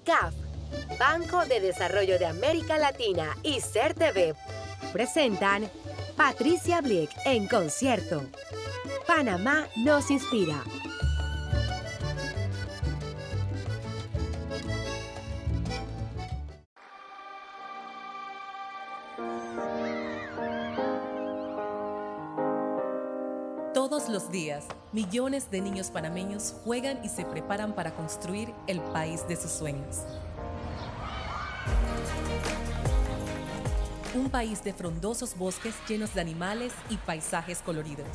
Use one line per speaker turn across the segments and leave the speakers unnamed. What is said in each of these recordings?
CAF, Banco de Desarrollo de América Latina y CERTV presentan Patricia Blick en concierto. Panamá nos inspira.
Todos los días, millones de niños panameños juegan y se preparan para construir el país de sus sueños. Un país de frondosos bosques llenos de animales y paisajes coloridos.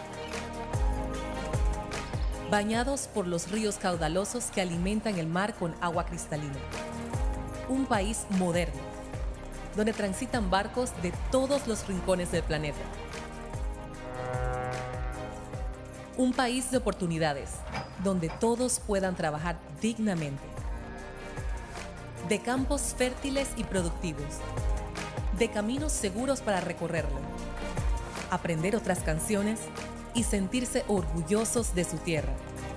Bañados por los ríos caudalosos que alimentan el mar con agua cristalina. Un país moderno, donde transitan barcos de todos los rincones del planeta. Un país de oportunidades, donde todos puedan trabajar dignamente. De campos fértiles y productivos. De caminos seguros para recorrerlo. Aprender otras canciones y sentirse orgullosos de su tierra.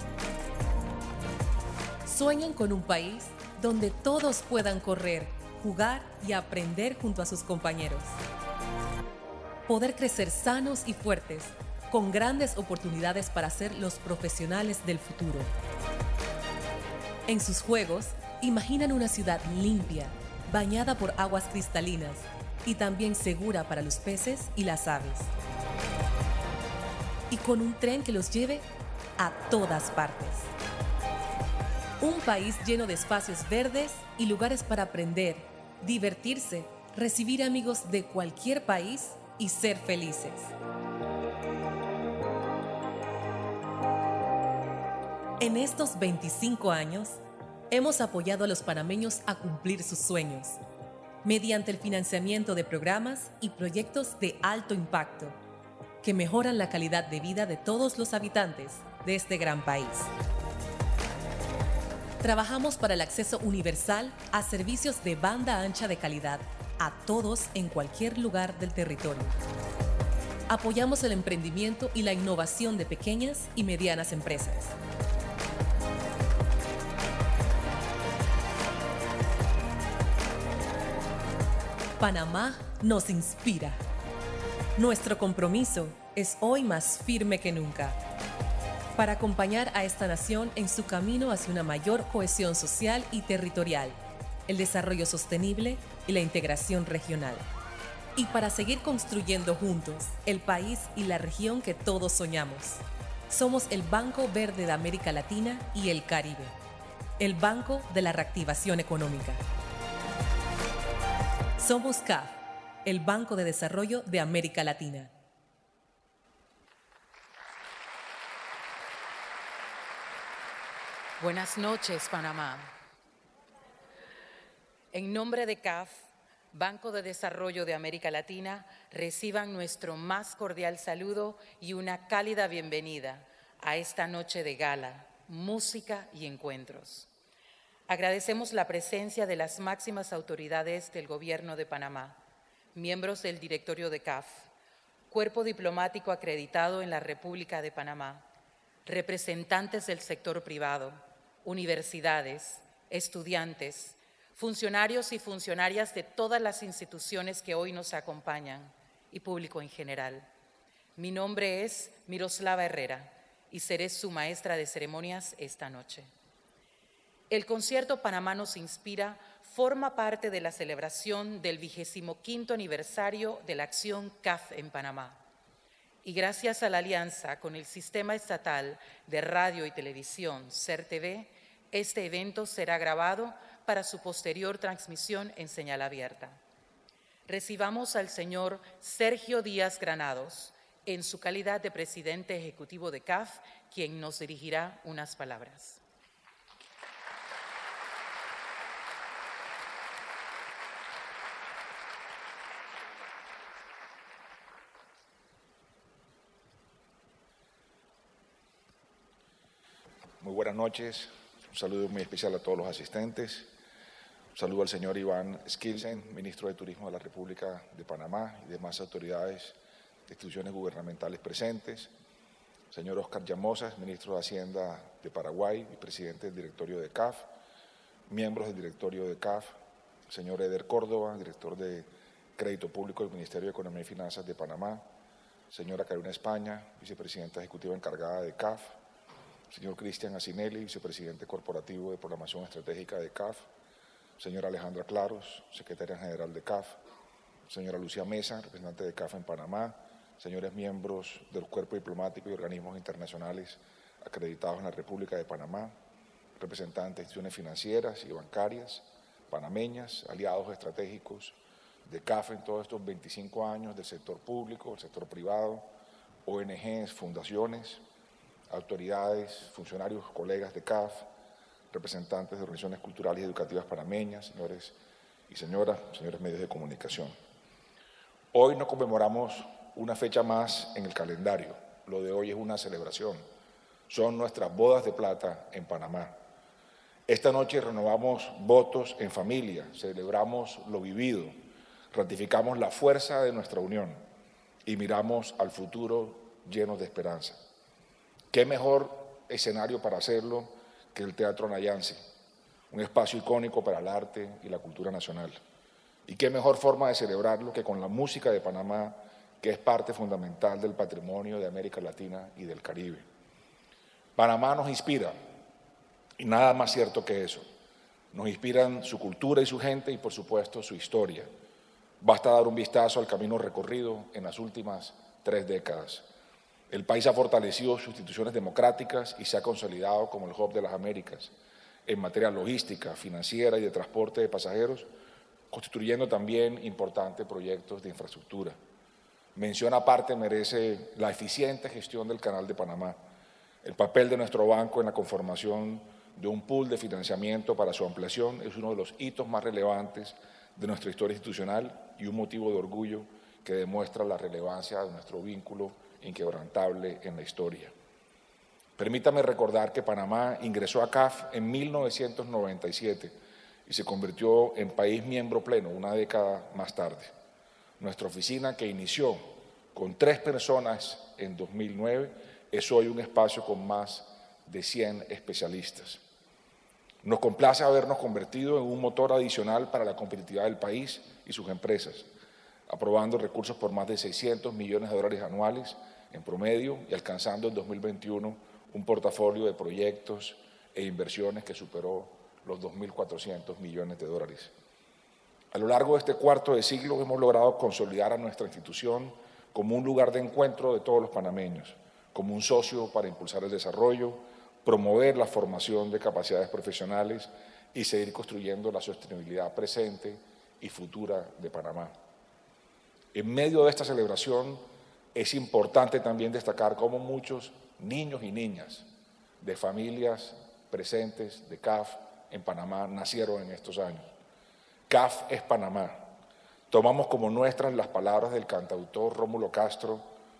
Sueñan con un país donde todos puedan correr, jugar y aprender junto a sus compañeros. Poder crecer sanos y fuertes, con grandes oportunidades para ser los profesionales del futuro. En sus juegos, imaginan una ciudad limpia, bañada por aguas cristalinas y también segura para los peces y las aves. Y con un tren que los lleve a todas partes. Un país lleno de espacios verdes y lugares para aprender, divertirse, recibir amigos de cualquier país y ser felices. En estos 25 años, hemos apoyado a los panameños a cumplir sus sueños, mediante el financiamiento de programas y proyectos de alto impacto, que mejoran la calidad de vida de todos los habitantes de este gran país. Trabajamos para el acceso universal a servicios de banda ancha de calidad a todos en cualquier lugar del territorio. Apoyamos el emprendimiento y la innovación de pequeñas y medianas empresas. Panamá nos inspira. Nuestro compromiso es hoy más firme que nunca para acompañar a esta nación en su camino hacia una mayor cohesión social y territorial, el desarrollo sostenible y la integración regional. Y para seguir construyendo juntos el país y la región que todos soñamos. Somos el Banco Verde de América Latina y el Caribe, el Banco de la Reactivación Económica. Somos CAF, el Banco de Desarrollo de América Latina.
Buenas noches, Panamá. En nombre de CAF, Banco de Desarrollo de América Latina, reciban nuestro más cordial saludo y una cálida bienvenida a esta noche de gala, música y encuentros. Agradecemos la presencia de las máximas autoridades del Gobierno de Panamá, miembros del directorio de CAF, cuerpo diplomático acreditado en la República de Panamá, representantes del sector privado, universidades, estudiantes, funcionarios y funcionarias de todas las instituciones que hoy nos acompañan y público en general. Mi nombre es Miroslava Herrera y seré su maestra de ceremonias esta noche. El concierto Panamá nos inspira forma parte de la celebración del 25º aniversario de la acción CAF en Panamá. Y gracias a la alianza con el Sistema Estatal de Radio y Televisión, CERTV, este evento será grabado para su posterior transmisión en señal abierta. Recibamos al señor Sergio Díaz Granados, en su calidad de presidente ejecutivo de CAF, quien nos dirigirá unas palabras.
Muy buenas noches, un saludo muy especial a todos los asistentes, un saludo al señor Iván Skilsen, ministro de Turismo de la República de Panamá y demás autoridades de instituciones gubernamentales presentes, señor Oscar Llamosas, ministro de Hacienda de Paraguay y presidente del directorio de CAF, miembros del directorio de CAF, señor Eder Córdoba, director de Crédito Público del Ministerio de Economía y Finanzas de Panamá, señora Carolina España, vicepresidenta ejecutiva encargada de CAF, señor Cristian Asinelli, vicepresidente corporativo de Programación Estratégica de CAF, señora Alejandra Claros, secretaria general de CAF, señora Lucía Mesa, representante de CAF en Panamá, señores miembros del cuerpo diplomático y organismos internacionales acreditados en la República de Panamá, representantes de instituciones financieras y bancarias, panameñas, aliados estratégicos de CAF en todos estos 25 años, del sector público, del sector privado, ONGs, fundaciones, autoridades, funcionarios, colegas de CAF, representantes de organizaciones culturales y educativas panameñas, señores y señoras, señores medios de comunicación. Hoy no conmemoramos una fecha más en el calendario, lo de hoy es una celebración, son nuestras bodas de plata en Panamá. Esta noche renovamos votos en familia, celebramos lo vivido, ratificamos la fuerza de nuestra unión y miramos al futuro llenos de esperanza. ¿Qué mejor escenario para hacerlo que el Teatro Nayansi, un espacio icónico para el arte y la cultura nacional? ¿Y qué mejor forma de celebrarlo que con la música de Panamá, que es parte fundamental del patrimonio de América Latina y del Caribe? Panamá nos inspira, y nada más cierto que eso. Nos inspiran su cultura y su gente y, por supuesto, su historia. Basta dar un vistazo al camino recorrido en las últimas 3 décadas. El país ha fortalecido sus instituciones democráticas y se ha consolidado como el hub de las Américas en materia logística, financiera y de transporte de pasajeros, constituyendo también importantes proyectos de infraestructura. Mención aparte merece la eficiente gestión del Canal de Panamá, el papel de nuestro banco en la conformación de un pool de financiamiento para su ampliación es uno de los hitos más relevantes de nuestra historia institucional y un motivo de orgullo que demuestra la relevancia de nuestro vínculo inquebrantable en la historia. Permítame recordar que Panamá ingresó a CAF en 1997 y se convirtió en país miembro pleno una década más tarde. Nuestra oficina, que inició con 3 personas en 2009, es hoy un espacio con más de 100 especialistas. Nos complace habernos convertido en un motor adicional para la competitividad del país y sus empresas, aprobando recursos por más de $600 millones anuales en promedio y alcanzando en 2021 un portafolio de proyectos e inversiones que superó los $2.400 millones. A lo largo de este cuarto de siglo hemos logrado consolidar a nuestra institución como un lugar de encuentro de todos los panameños, como un socio para impulsar el desarrollo, promover la formación de capacidades profesionales y seguir construyendo la sostenibilidad presente y futura de Panamá. En medio de esta celebración es importante también destacar cómo muchos niños y niñas de familias presentes de CAF en Panamá nacieron en estos años. CAF es Panamá. Tomamos como nuestras las palabras del cantautor Rómulo Castro: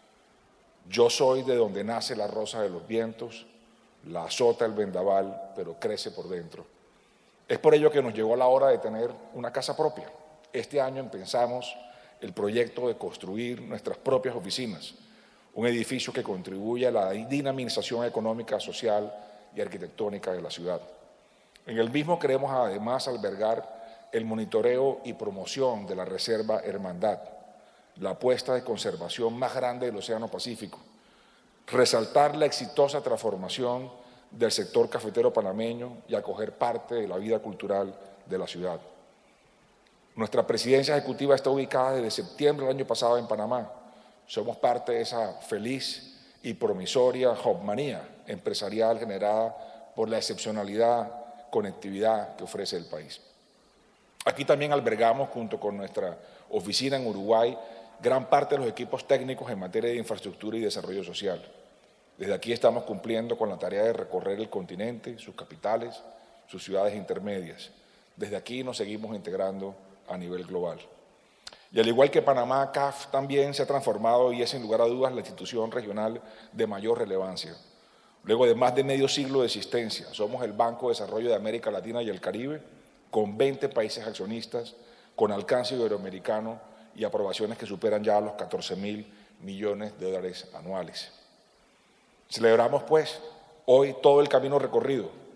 yo soy de donde nace la rosa de los vientos, la azota el vendaval, pero crece por dentro. Es por ello que nos llegó la hora de tener una casa propia. Este año empezamos el proyecto de construir nuestras propias oficinas, un edificio que contribuye a la dinamización económica, social y arquitectónica de la ciudad. En el mismo queremos además albergar el monitoreo y promoción de la Reserva Hermandad, la apuesta de conservación más grande del Océano Pacífico, resaltar la exitosa transformación del sector cafetero panameño y acoger parte de la vida cultural de la ciudad. Nuestra presidencia ejecutiva está ubicada desde septiembre del año pasado en Panamá. Somos parte de esa feliz y promisoria hubmanía empresarial generada por la excepcionalidad, conectividad que ofrece el país. Aquí también albergamos, junto con nuestra oficina en Uruguay, gran parte de los equipos técnicos en materia de infraestructura y desarrollo social. Desde aquí estamos cumpliendo con la tarea de recorrer el continente, sus capitales, sus ciudades intermedias. Desde aquí nos seguimos integrando a nivel global. Y al igual que Panamá, CAF también se ha transformado y es sin lugar a dudas la institución regional de mayor relevancia. Luego de más de medio siglo de existencia, somos el Banco de Desarrollo de América Latina y el Caribe, con 20 países accionistas, con alcance iberoamericano y aprobaciones que superan ya los $14.000 millones anuales. Celebramos, pues, hoy todo el camino recorrido,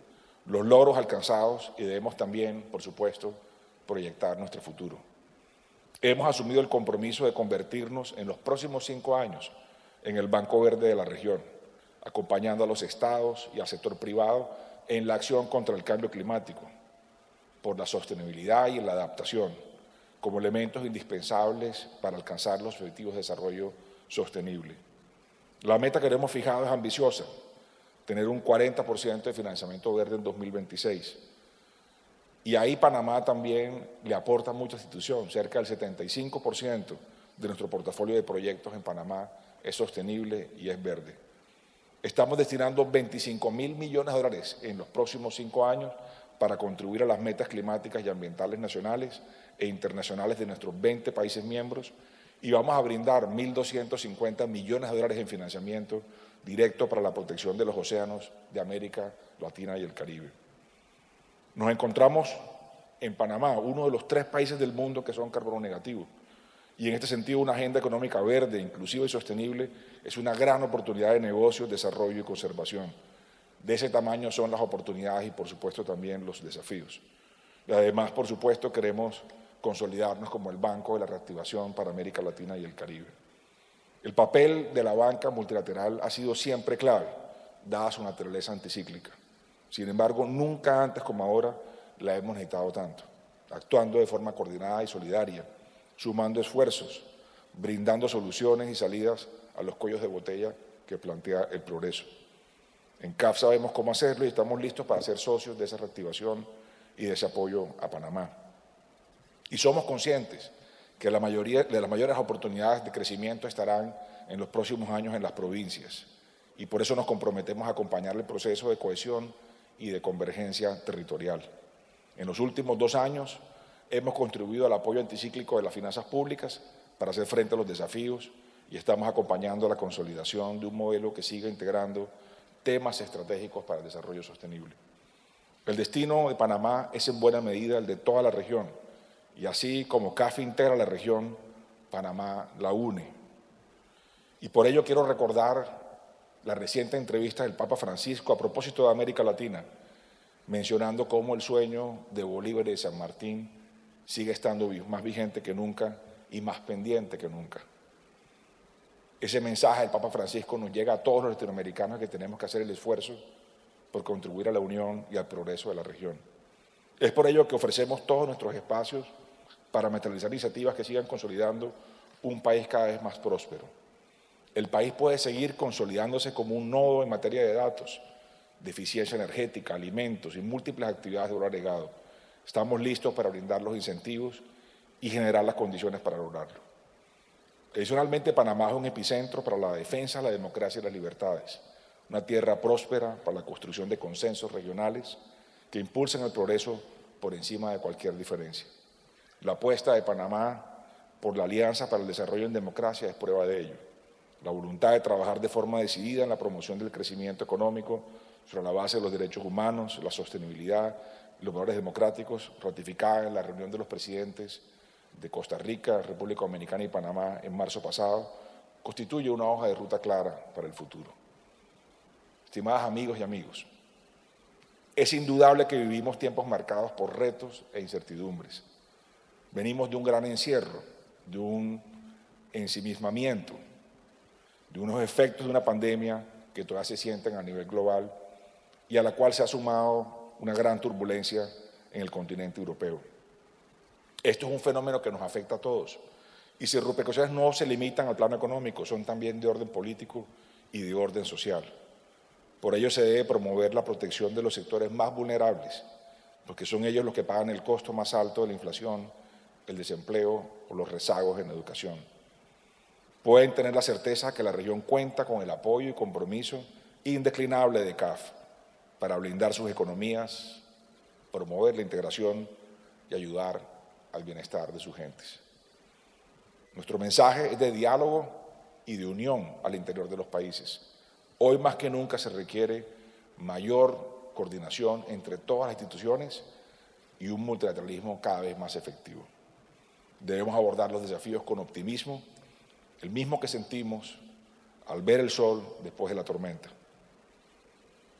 los logros alcanzados y debemos también, por supuesto, proyectar nuestro futuro. Hemos asumido el compromiso de convertirnos en los próximos 5 años en el Banco Verde de la región, acompañando a los estados y al sector privado en la acción contra el cambio climático, por la sostenibilidad y la adaptación, como elementos indispensables para alcanzar los objetivos de desarrollo sostenible. La meta que hemos fijado es ambiciosa, tener un 40% de financiamiento verde en 2026. Y ahí Panamá también le aporta mucha institución, cerca del 75% de nuestro portafolio de proyectos en Panamá es sostenible y es verde. Estamos destinando 25.000 millones de dólares en los próximos 5 años para contribuir a las metas climáticas y ambientales nacionales e internacionales de nuestros 20 países miembros y vamos a brindar 1.250 millones de dólares en financiamiento directo para la protección de los océanos de América Latina y el Caribe. Nos encontramos en Panamá, uno de los 3 países del mundo que son carbono negativos. Y en este sentido, una agenda económica verde, inclusiva y sostenible es una gran oportunidad de negocio, desarrollo y conservación. De ese tamaño son las oportunidades y, por supuesto, también los desafíos. Y además, por supuesto, queremos consolidarnos como el Banco de la Reactivación para América Latina y el Caribe. El papel de la banca multilateral ha sido siempre clave, dada su naturaleza anticíclica. Sin embargo, nunca antes como ahora la hemos necesitado tanto, actuando de forma coordinada y solidaria, sumando esfuerzos, brindando soluciones y salidas a los cuellos de botella que plantea el progreso. En CAF sabemos cómo hacerlo y estamos listos para ser socios de esa reactivación y de ese apoyo a Panamá. Y somos conscientes que la mayoría de las mayores oportunidades de crecimiento estarán en los próximos años en las provincias y por eso nos comprometemos a acompañar el proceso de cohesión y de convergencia territorial. En los últimos 2 años hemos contribuido al apoyo anticíclico de las finanzas públicas para hacer frente a los desafíos y estamos acompañando la consolidación de un modelo que siga integrando temas estratégicos para el desarrollo sostenible. El destino de Panamá es en buena medida el de toda la región y así como CAF integra la región, Panamá la une. Y por ello quiero recordar la reciente entrevista del Papa Francisco a propósito de América Latina, mencionando cómo el sueño de Bolívar y de San Martín sigue estando más vigente que nunca y más pendiente que nunca. Ese mensaje del Papa Francisco nos llega a todos los latinoamericanos que tenemos que hacer el esfuerzo por contribuir a la unión y al progreso de la región. Es por ello que ofrecemos todos nuestros espacios para materializar iniciativas que sigan consolidando un país cada vez más próspero. El país puede seguir consolidándose como un nodo en materia de datos, de eficiencia energética, alimentos y múltiples actividades de valor agregado. Estamos listos para brindar los incentivos y generar las condiciones para lograrlo. Adicionalmente, Panamá es un epicentro para la defensa, la democracia y las libertades, una tierra próspera para la construcción de consensos regionales que impulsen el progreso por encima de cualquier diferencia. La apuesta de Panamá por la Alianza para el Desarrollo en Democracia es prueba de ello. La voluntad de trabajar de forma decidida en la promoción del crecimiento económico sobre la base de los derechos humanos, la sostenibilidad y los valores democráticos, ratificada en la reunión de los presidentes de Costa Rica, República Dominicana y Panamá en marzo pasado, constituye una hoja de ruta clara para el futuro. Estimadas amigos y amigos, es indudable que vivimos tiempos marcados por retos e incertidumbres. Venimos de un gran encierro, de un ensimismamiento, de unos efectos de una pandemia que todavía se sienten a nivel global y a la cual se ha sumado una gran turbulencia en el continente europeo. Esto es un fenómeno que nos afecta a todos y sus repercusiones no se limitan al plano económico, son también de orden político y de orden social. Por ello se debe promover la protección de los sectores más vulnerables, porque son ellos los que pagan el costo más alto de la inflación, el desempleo o los rezagos en educación. Pueden tener la certeza que la región cuenta con el apoyo y compromiso indeclinable de CAF para blindar sus economías, promover la integración y ayudar al bienestar de sus gentes. Nuestro mensaje es de diálogo y de unión al interior de los países. Hoy más que nunca se requiere mayor coordinación entre todas las instituciones y un multilateralismo cada vez más efectivo. Debemos abordar los desafíos con optimismo, el mismo que sentimos al ver el sol después de la tormenta.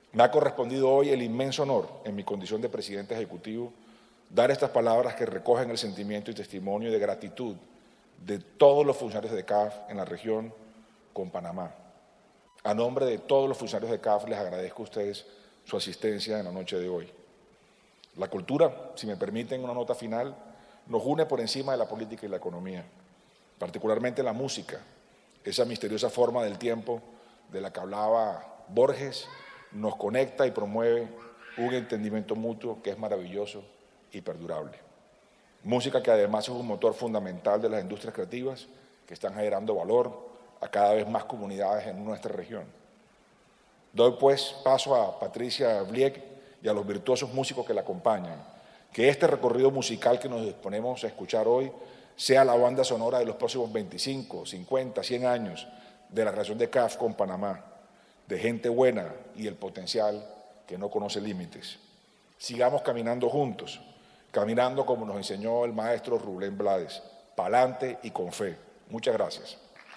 Me ha correspondido hoy el inmenso honor, en mi condición de presidente ejecutivo, dar estas palabras que recogen el sentimiento y testimonio de gratitud de todos los funcionarios de CAF en la región con Panamá. A nombre de todos los funcionarios de CAF les agradezco a ustedes su asistencia en la noche de hoy. La cultura, si me permiten una nota final, nos une por encima de la política y la economía, particularmente la música, esa misteriosa forma del tiempo de la que hablaba Borges, nos conecta y promueve un entendimiento mutuo que es maravilloso y perdurable. Música que además es un motor fundamental de las industrias creativas que están generando valor a cada vez más comunidades en nuestra región. Doy pues paso a Patricia Bliek y a los virtuosos músicos que la acompañan. Que este recorrido musical que nos disponemos a escuchar hoy sea la banda sonora de los próximos 25, 50, 100 años de la relación de CAF con Panamá, de gente buena y el potencial que no conoce límites. Sigamos caminando juntos, caminando como nos enseñó el maestro Rubén Blades, pa'lante y con fe. Muchas gracias.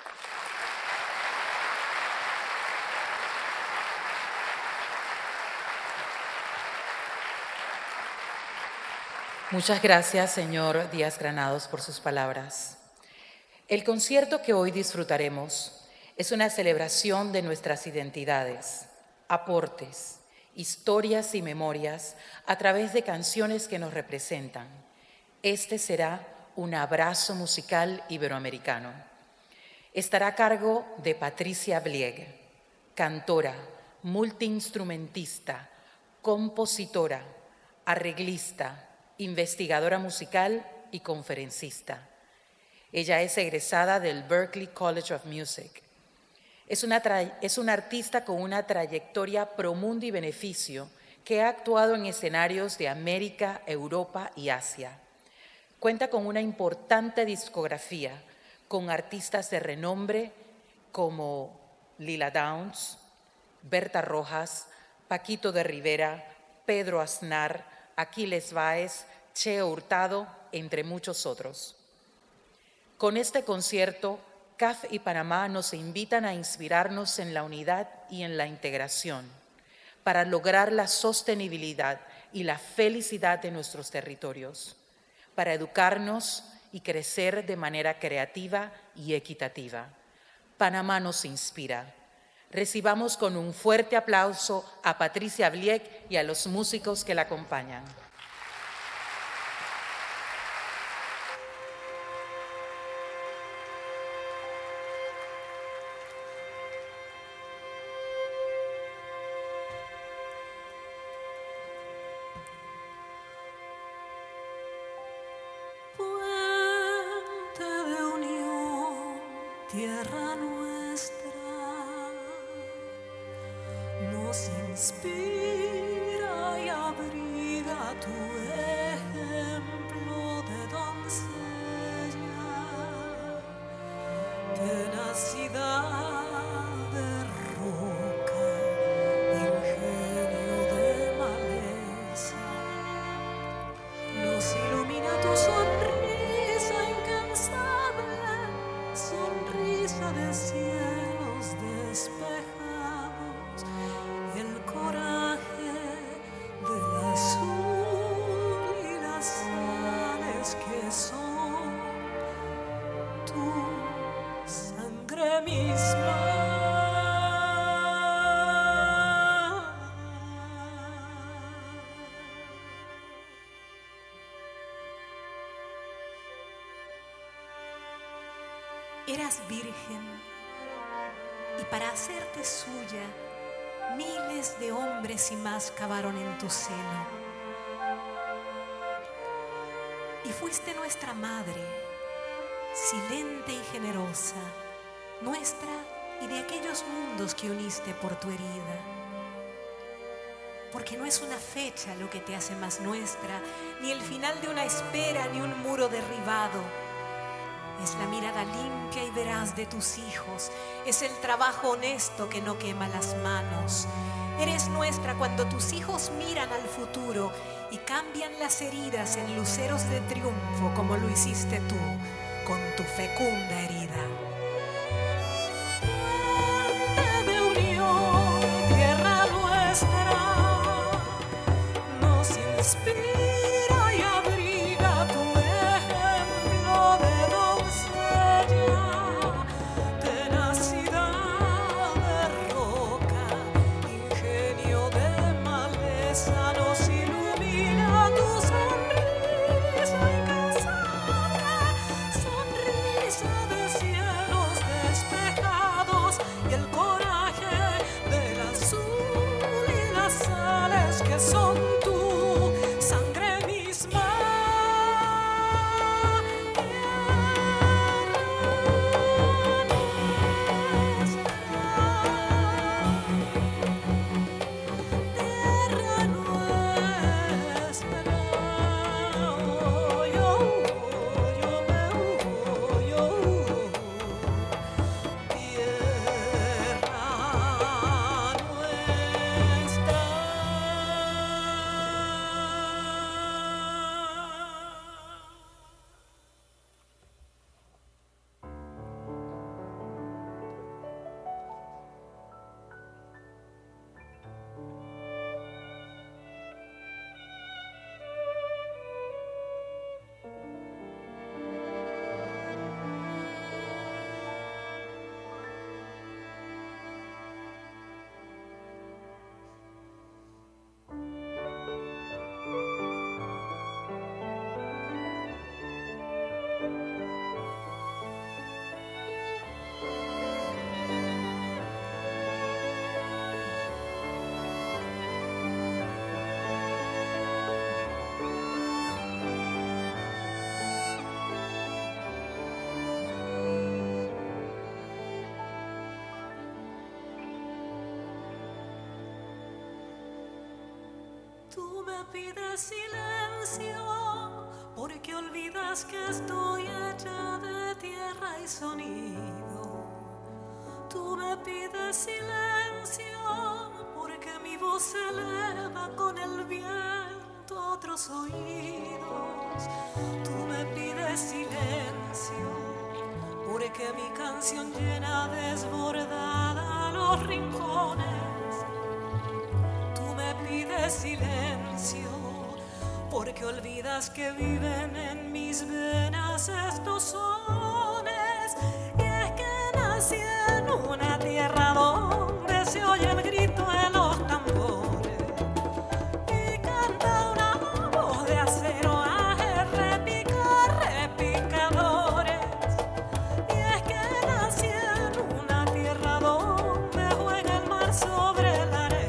Muchas gracias, señor Díaz Granados, por sus palabras. El concierto que hoy disfrutaremos es una celebración de nuestras identidades, aportes, historias y memorias a través de canciones que nos representan. Este será un abrazo musical iberoamericano. Estará a cargo de Patricia Bliek, cantora, multiinstrumentista, compositora, arreglista, investigadora musical y conferencista. Ella es egresada del Berklee College of Music. Es una artista con una trayectoria pro mundo y beneficio que ha actuado en escenarios de América, Europa y Asia. Cuenta con una importante discografía con artistas de renombre como Lila Downs, Berta Rojas, Paquito de Rivera, Pedro Aznar, Aquiles Báez, Cheo Hurtado, entre muchos otros. Con este concierto, CAF y Panamá nos invitan a inspirarnos en la unidad y en la integración para lograr la sostenibilidad y la felicidad de nuestros territorios, para educarnos y crecer de manera creativa y equitativa. Panamá nos inspira. Recibamos con un fuerte aplauso a Patricia Bliek y a los músicos que la acompañan.
Puente de unión, tierra nuestra, nos inspira y abriga tu ejemplo de doncella, tenacidad de roca, ingenio de maleza. Nos ilumina tu sonrisa incansable, sonrisa de cielos despejados, el coraje del azul y las sales que son tu sangre misma. Eras virgen y para hacerte suya miles de hombres y más cavaron en tu seno. Y fuiste nuestra madre, silente y generosa, nuestra y de aquellos mundos que uniste por tu herida. Porque no es una fecha lo que te hace más nuestra, ni el final de una espera, ni un muro derribado. Es la mirada limpia y veraz de tus hijos, es el trabajo honesto que no quema las manos. Eres nuestra cuando tus hijos miran al futuro y cambian las heridas en luceros de triunfo como lo hiciste tú con tu fecunda herida. Puente de unión, tierra nuestra, nuestra nos inspira y abriga tu ejemplo de doncella, tenacidad de roca, ingenio de maleza, nos ilumina tu sonrisa incansable, sonrisa de cielos despejados y el coraje del azul y las sales que son tu sangre misma. Tierra nuestra, yo me huyo, tierra nuestra. Tú me pides silencio porque olvidas que estoy hecha de tierra y sonido. Tú me pides silencio porque mi voz se eleva con el viento a otros oídos. Tú me pides silencio porque mi canción llena desbordada los rincones. Pides silencio porque olvidas que viven en mis venas estos sones. Y es que nací en una tierra donde se oye el grito de los tambores y canta una voz de acero a repicadores. Y es que nací en una tierra donde juega el mar sobre la arena.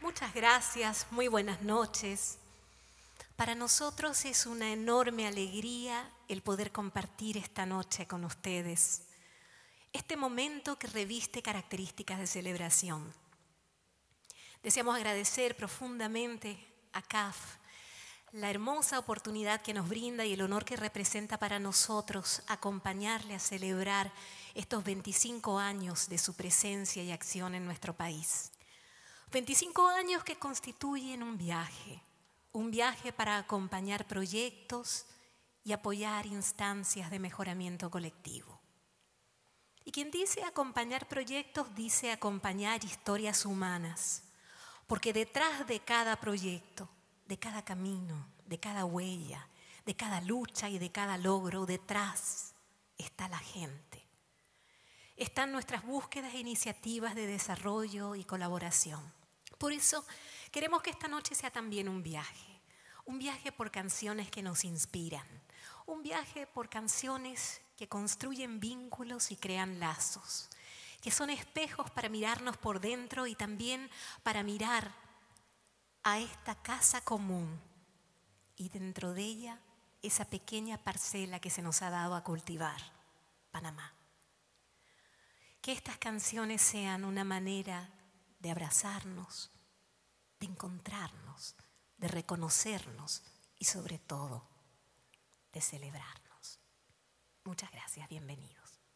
Muchas gracias, muy buenas noches. Para nosotros es una enorme alegría el poder compartir esta noche con ustedes. Este momento que reviste características de celebración. Deseamos agradecer profundamente a CAF la hermosa oportunidad que nos brinda y el honor que representa para nosotros acompañarle a celebrar estos 25 años de su presencia y acción en nuestro país. 25 años que constituyen un viaje para acompañar proyectos y apoyar instancias de mejoramiento colectivo. Y quien dice acompañar proyectos, dice acompañar historias humanas, porque detrás de cada proyecto, de cada camino, de cada huella, de cada lucha y de cada logro, detrás está la gente. Están nuestras búsquedas e iniciativas de desarrollo y colaboración. Por eso queremos que esta noche sea también un viaje por canciones que nos inspiran, un viaje por canciones que construyen vínculos y crean lazos, que son espejos para mirarnos por dentro y también para mirar a esta casa común y dentro de ella esa pequeña parcela que se nos ha dado a cultivar, Panamá. Que estas canciones sean una manera de abrazarnos, de encontrarnos, de reconocernos y sobre todo de celebrarnos. Muchas gracias, bienvenidos.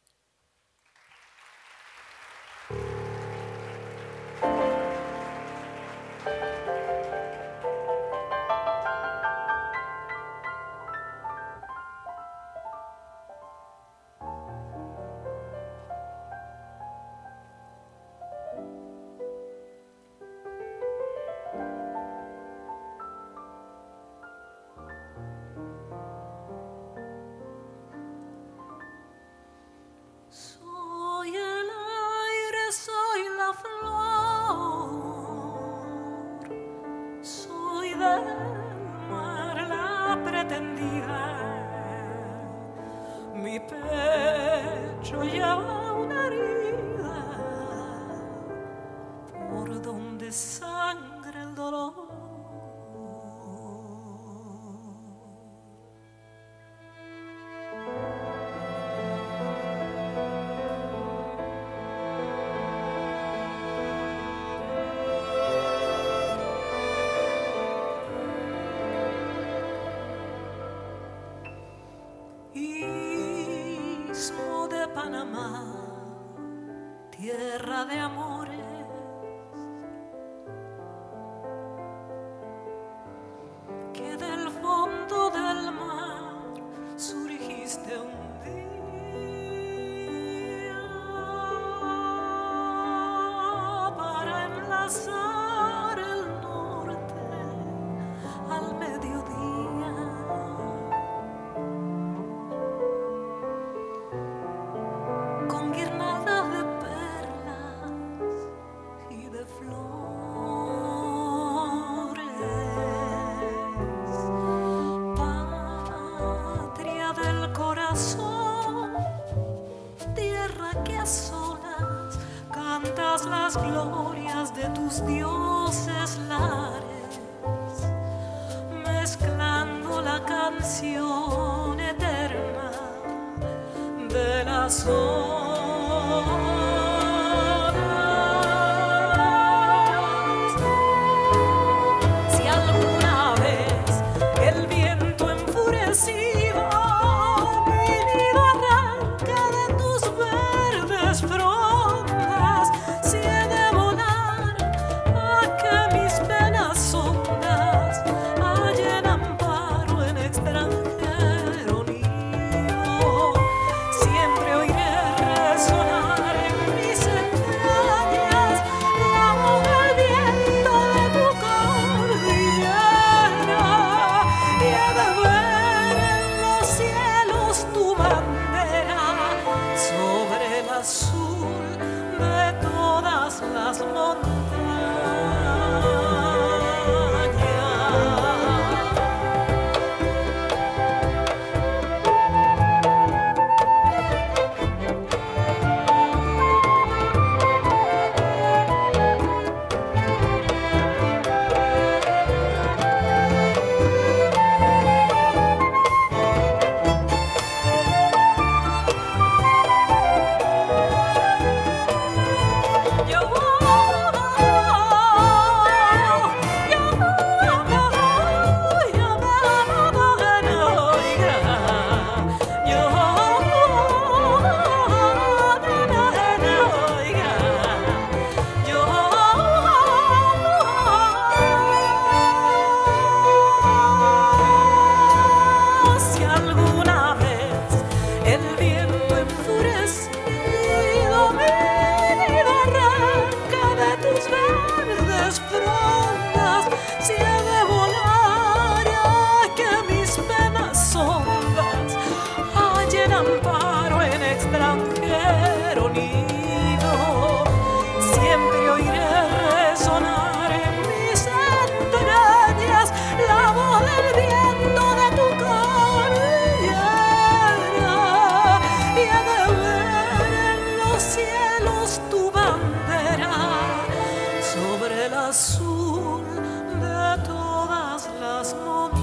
Mi pecho lleva una herida por donde sangra el dolor. Panamá, tierra de amores, que del fondo del mar surgiste un día para enlazar el norte al mediodía. Las glorias de tus dioses lares, mezclando la canción eterna de las olas. Si alguna vez el viento enfurecido vinido arranca de tus verdes frondas, cualquier nido. Siempre oiré resonar en mis entrañas la voz del viento de tu cabellera, y he de ver en los cielos tu bandera sobre el azul de todas las montañas.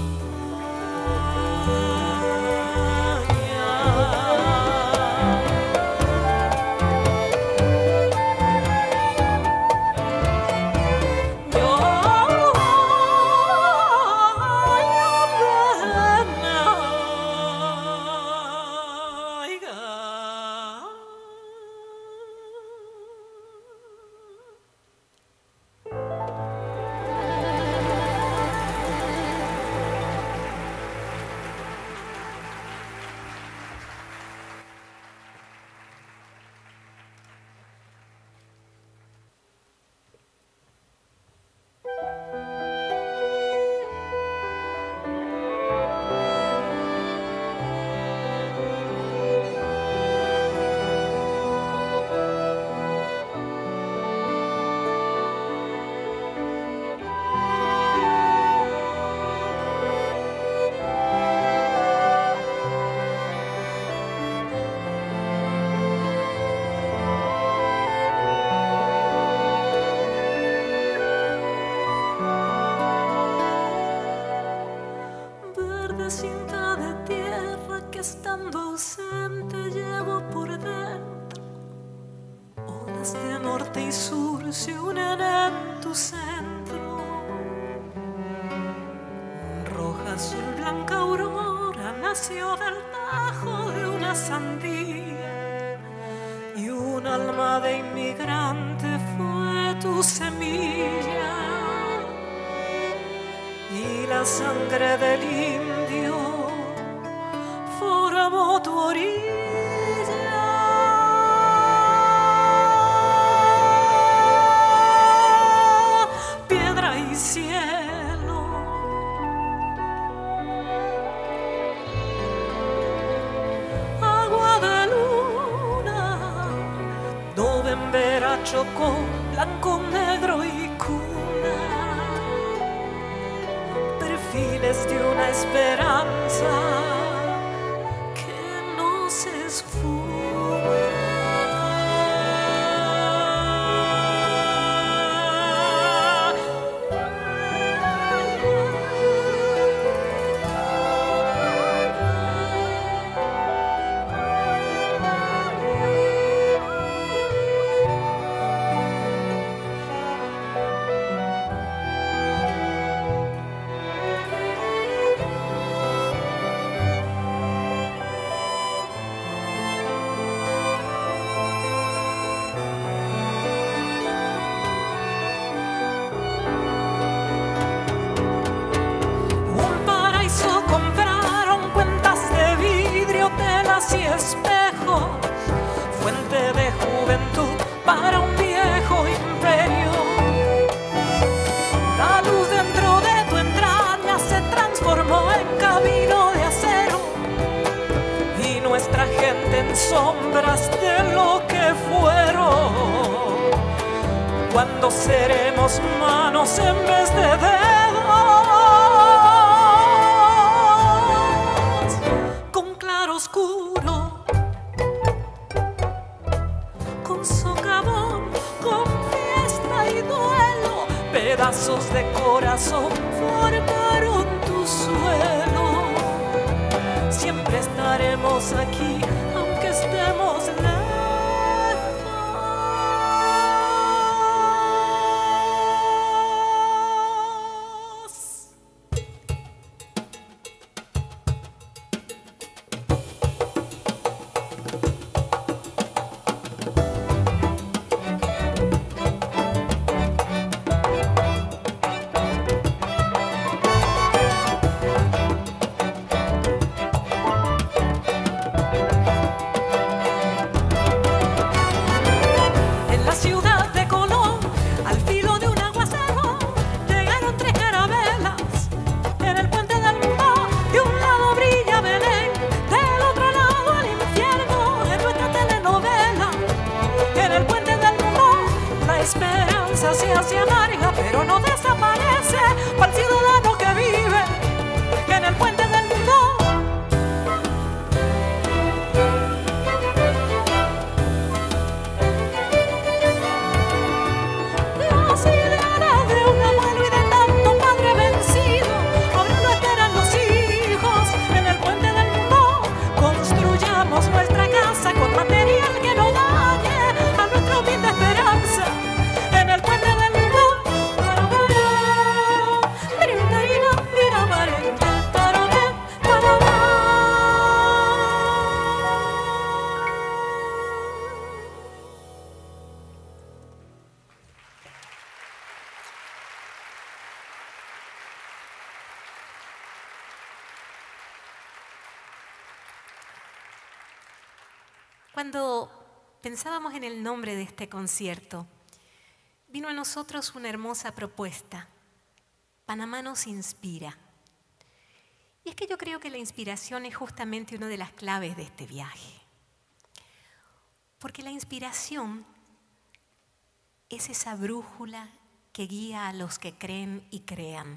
Cinta de tierra que estando ausente llevo por dentro. Olas de norte y sur se unen en tu centro. Roja, azul, blanca aurora nació del tajo de una sandía, y un alma de inmigrante fue tu semilla. Y la sangre del indio formó tu orilla. Piedra y cielo, agua de luna, Novembera chocó, blanco, negro y cuna. Perfiles de una esperanza que no se esfuma. Y espejos, fuente de juventud para un viejo imperio. La luz dentro de tu entraña se transformó en camino de acero, y nuestra gente en sombras de lo que fueron. Cuando seremos manos en vez de dedos, con claro oscuro, con socavón, con fiesta y duelo, pedazos de corazón formaron tu suelo. Siempre estaremos aquí, aunque estemos lejos. esperanza se hace amarga, pero no desaparece para el ciudadano que vive en el puente del mundo. Las ideas de un abuelo y de tanto padre vencido, ahora lo esperan los hijos en el puente del mundo. Construyamos nuestra casa con material que no dañe a nuestra humilde esperanza en el puente del mundo.
Cuando pensábamos en el nombre de este concierto, vino a nosotros una hermosa propuesta. Panamá nos inspira. Y es que yo creo que la inspiración es justamente una de las claves de este viaje. Porque la inspiración es esa brújula que guía a los que creen y crean.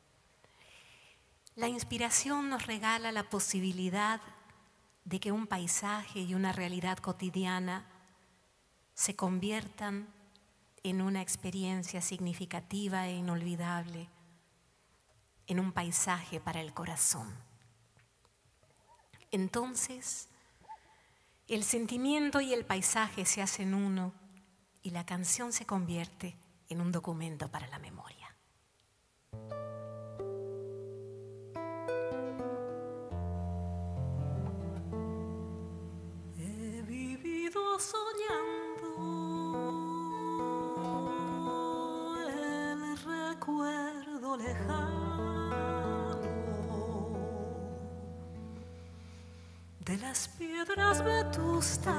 La inspiración nos regala la posibilidad de que un paisaje y una realidad cotidiana se conviertan en una experiencia significativa e inolvidable, en un paisaje para el corazón. Entonces, el sentimiento y el paisaje se hacen uno y la canción se convierte en un documento para la memoria.
Soñando el recuerdo lejano de las piedras vetustas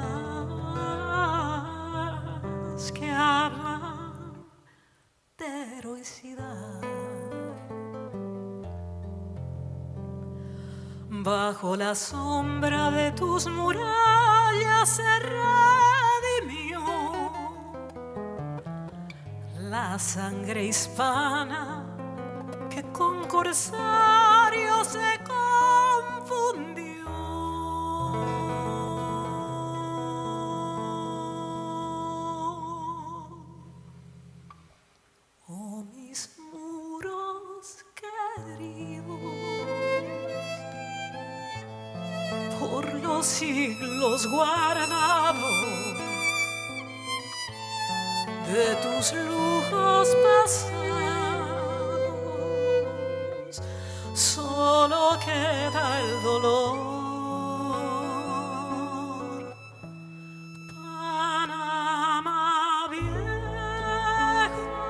que hablan de heroicidad. Bajo la sombra de tus murallas se redimió la sangre hispana que con corsarios se confundió. Oh, mis muros queridos, por los siglos guardados de tus lujos pasados, solo queda el dolor. Panamá vieja,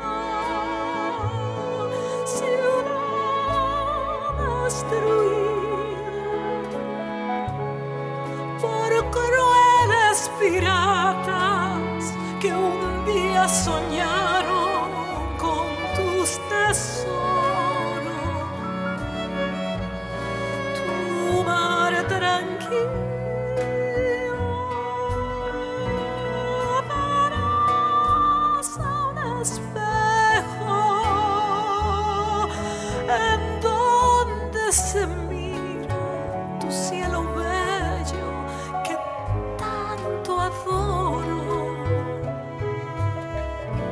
ciudad destruida por crueles piratas que un día soñaron con tus tesoros. Tu mar tranquilo parece un espejo en donde se mira tu cielo bello que tanto adoro.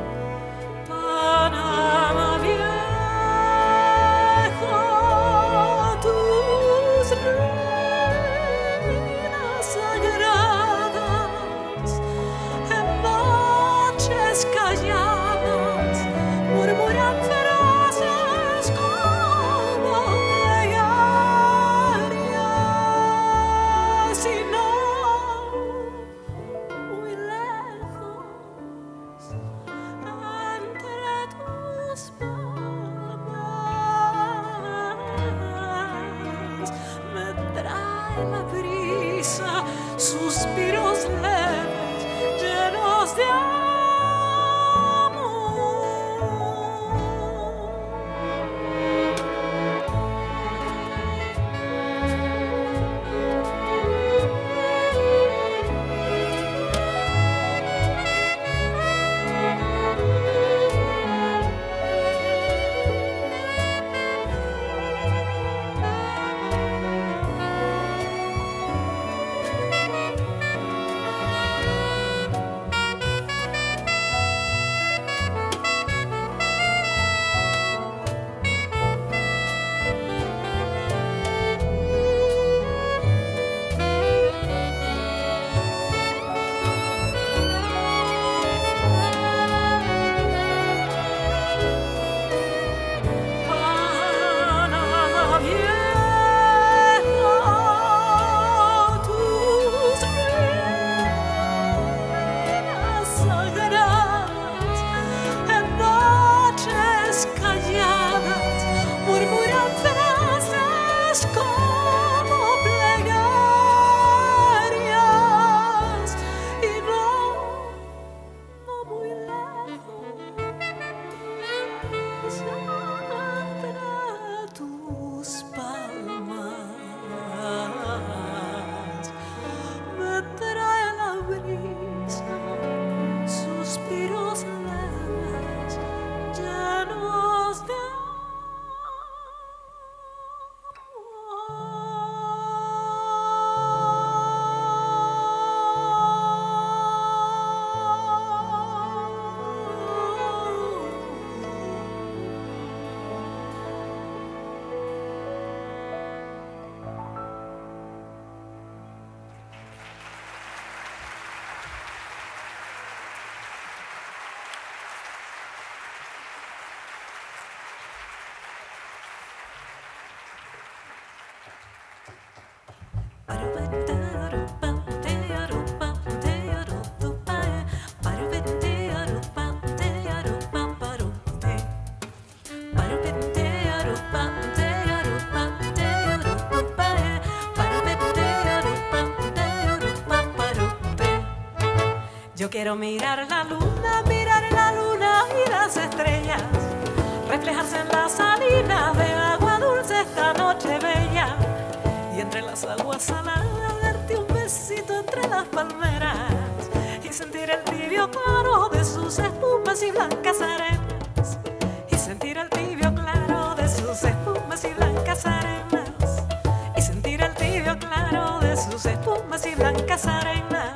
Yo quiero mirar la luna y las estrellas, reflejarse en las salinas de agua dulce esta noche bella. Y entre las aguas saladas darte un besito entre las palmeras y sentir el tibio claro de sus espumas y blancas arenas. Y sentir el tibio claro de sus espumas y blancas arenas. Y sentir el tibio claro de sus espumas y blancas arenas.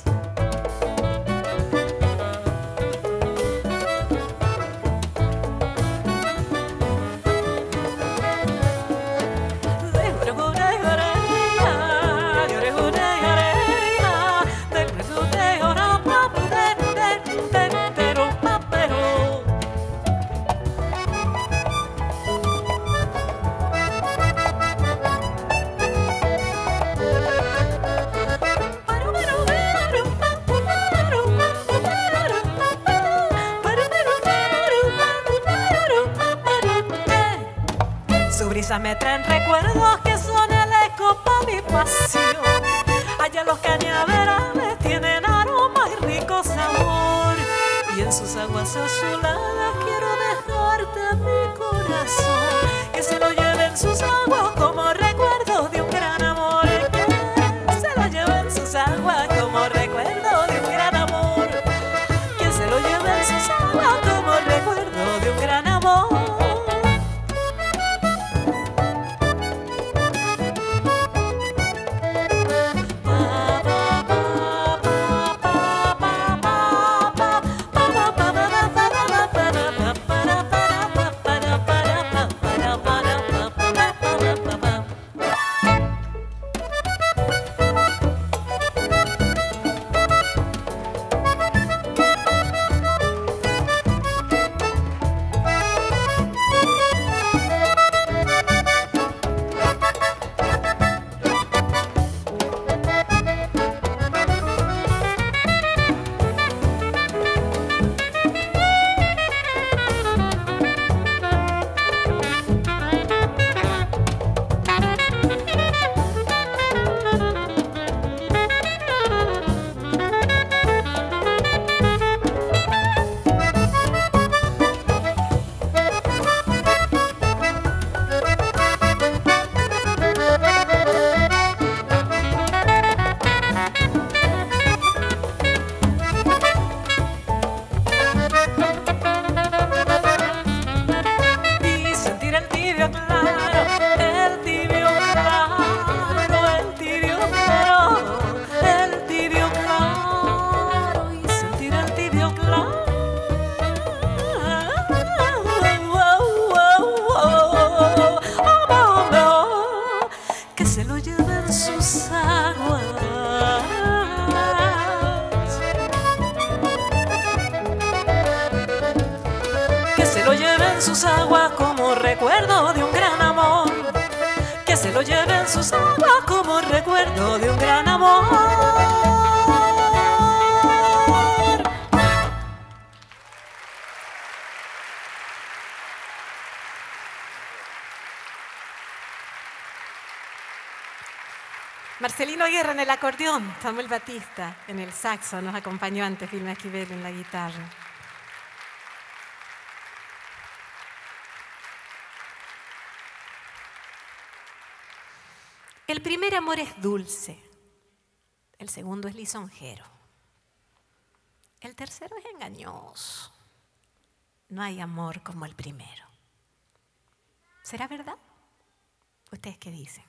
Me traen recuerdos que son el eco pa' mi pasión. Allá los cañaverales tienen aroma y rico sabor. Y en sus aguas azuladas quiero dejarte mi corazón. Que se lo lleven sus aguas como recuerdo de un gran amor. Que se lo lleven sus aguas como recuerdo de un gran amor. Que se lo lleven sus aguas como recuerdo de un gran amor. Sus aguas como recuerdo de un gran amor. Que se lo lleven sus aguas como recuerdo de un gran amor. Marcelino Guerra en el acordeón, Samuel Batista en el saxo, nos acompañó antes Vilma Esquivel en la guitarra. El primer amor es dulce, el segundo es lisonjero, el tercero es engañoso. No hay amor como el primero. ¿Será verdad? ¿Ustedes qué dicen?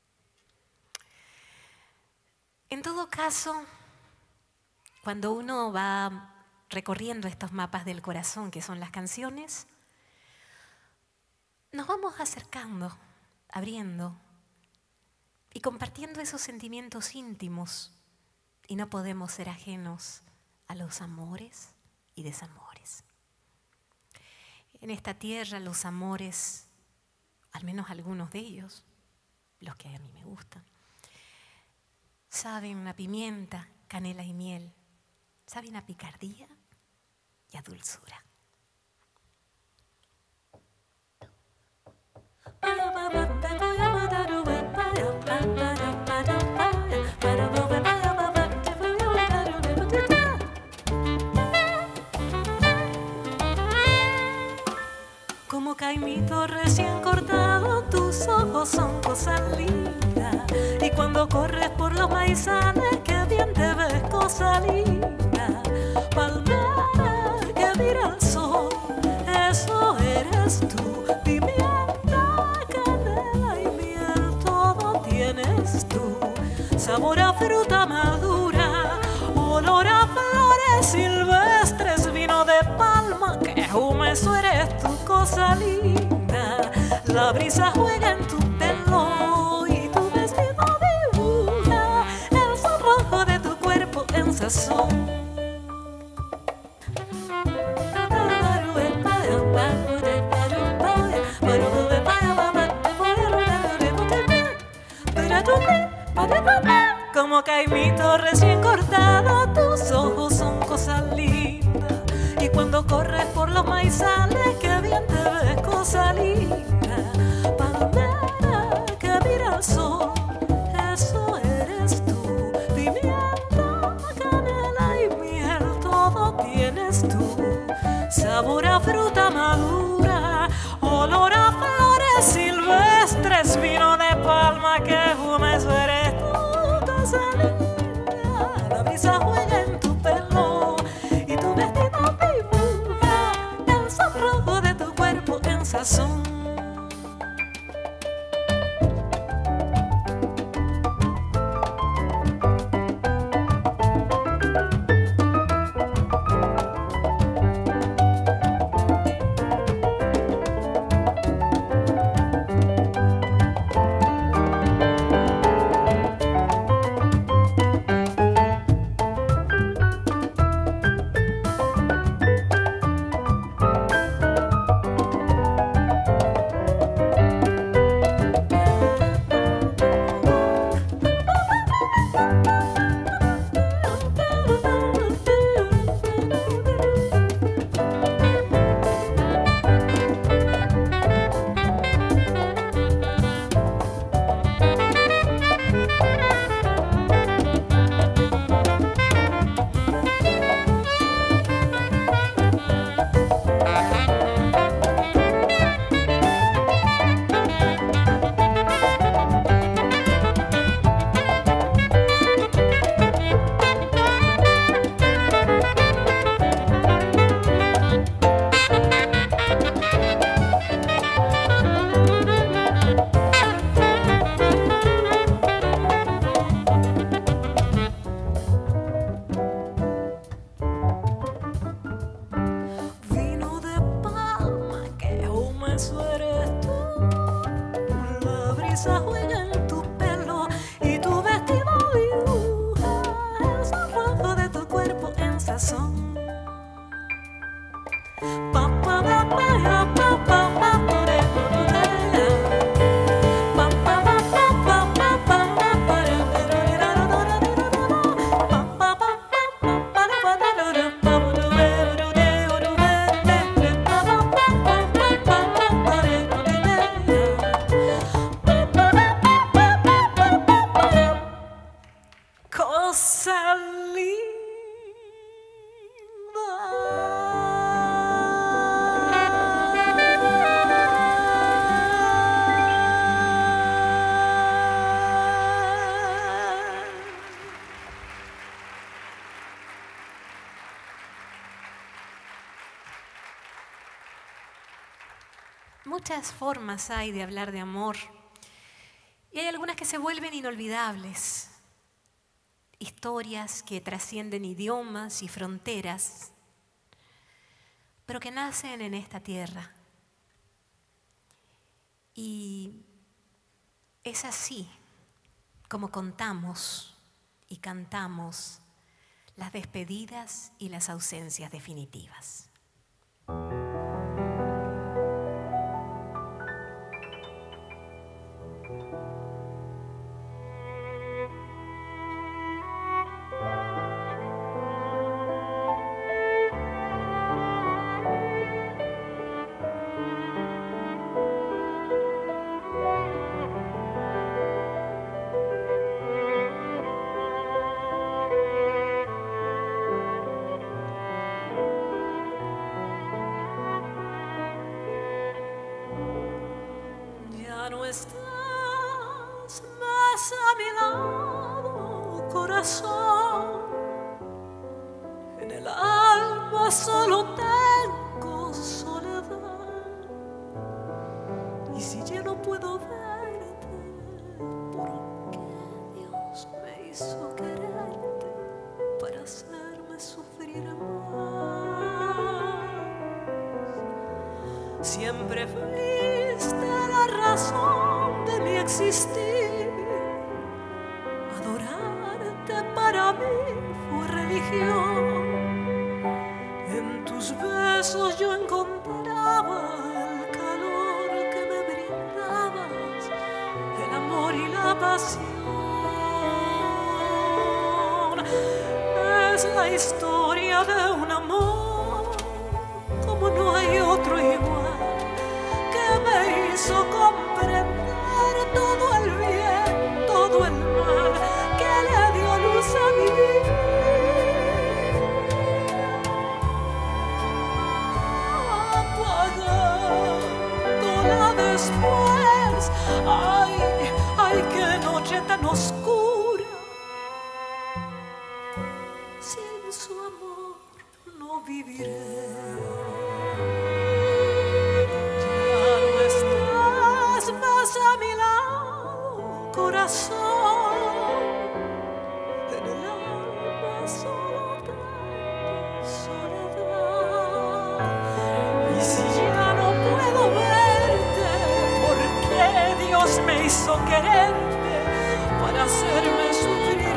En todo caso, cuando uno va recorriendo estos mapas del corazón, que son las canciones, nos vamos acercando, abriendo y compartiendo esos sentimientos íntimos, y no podemos ser ajenos a los amores y desamores. En esta tierra los amores, al menos algunos de ellos, los que a mí me gustan, saben a pimienta, canela y miel, saben a picardía y a dulzura.
Como caimito recién cortado, tus ojos son cosas lindas. Y cuando corres por los maizales, qué bien te ves, cosa linda. Palmera que mira al sol, eso eres tú. Pimienta, canela y miel, todo tienes tú. Sabor a fruta madura, olor a flores silvestres, vino de palma, que humeso eres tú, cosa linda. La brisa juega en tu pelo y tu vestido dibuja el sonrojo de tu cuerpo en sazón. Como caimito recién cortado, tus ojos son cosas lindas. Y cuando corres por los maizales, qué bien te ves, cosa linda. Palmera que mira al sol, eso eres tú. Pimienta, canela y miel, todo tienes tú. Sabor a fruta madura, olor a flores silvestres, vino de palma, que humeso eres tú. La brisa juega en tu pelo y tu vestido dibuja el sonrojo de tu cuerpo en sazón.
Muchas formas hay de hablar de amor y hay algunas que se vuelven inolvidables. Historias que trascienden idiomas y fronteras, pero que nacen en esta tierra. Y es así como contamos y cantamos las despedidas y las ausencias definitivas.
razón. En el alma solo tengo soledad. Y si ya no puedo verte, ¿por qué Dios me hizo quererte para hacerme sufrir más? Siempre fuiste la razón de mi existir. Adorarte para mí fue religión. En tus besos yo encontraba el calor que me brindabas, el amor y la pasión. Es la historia de un amor como no hay otro igual, que me hizo comprender todo el bien, todo el mal, que le dio luz a mi vida. Apagándola después, ay, ay, qué noche tan oscura. Sin su amor no viviré. A mi lado, corazón, en el alma solo tengo soledad. Y si ya no puedo verte, ¿por qué Dios me hizo quererte para hacerme sufrir?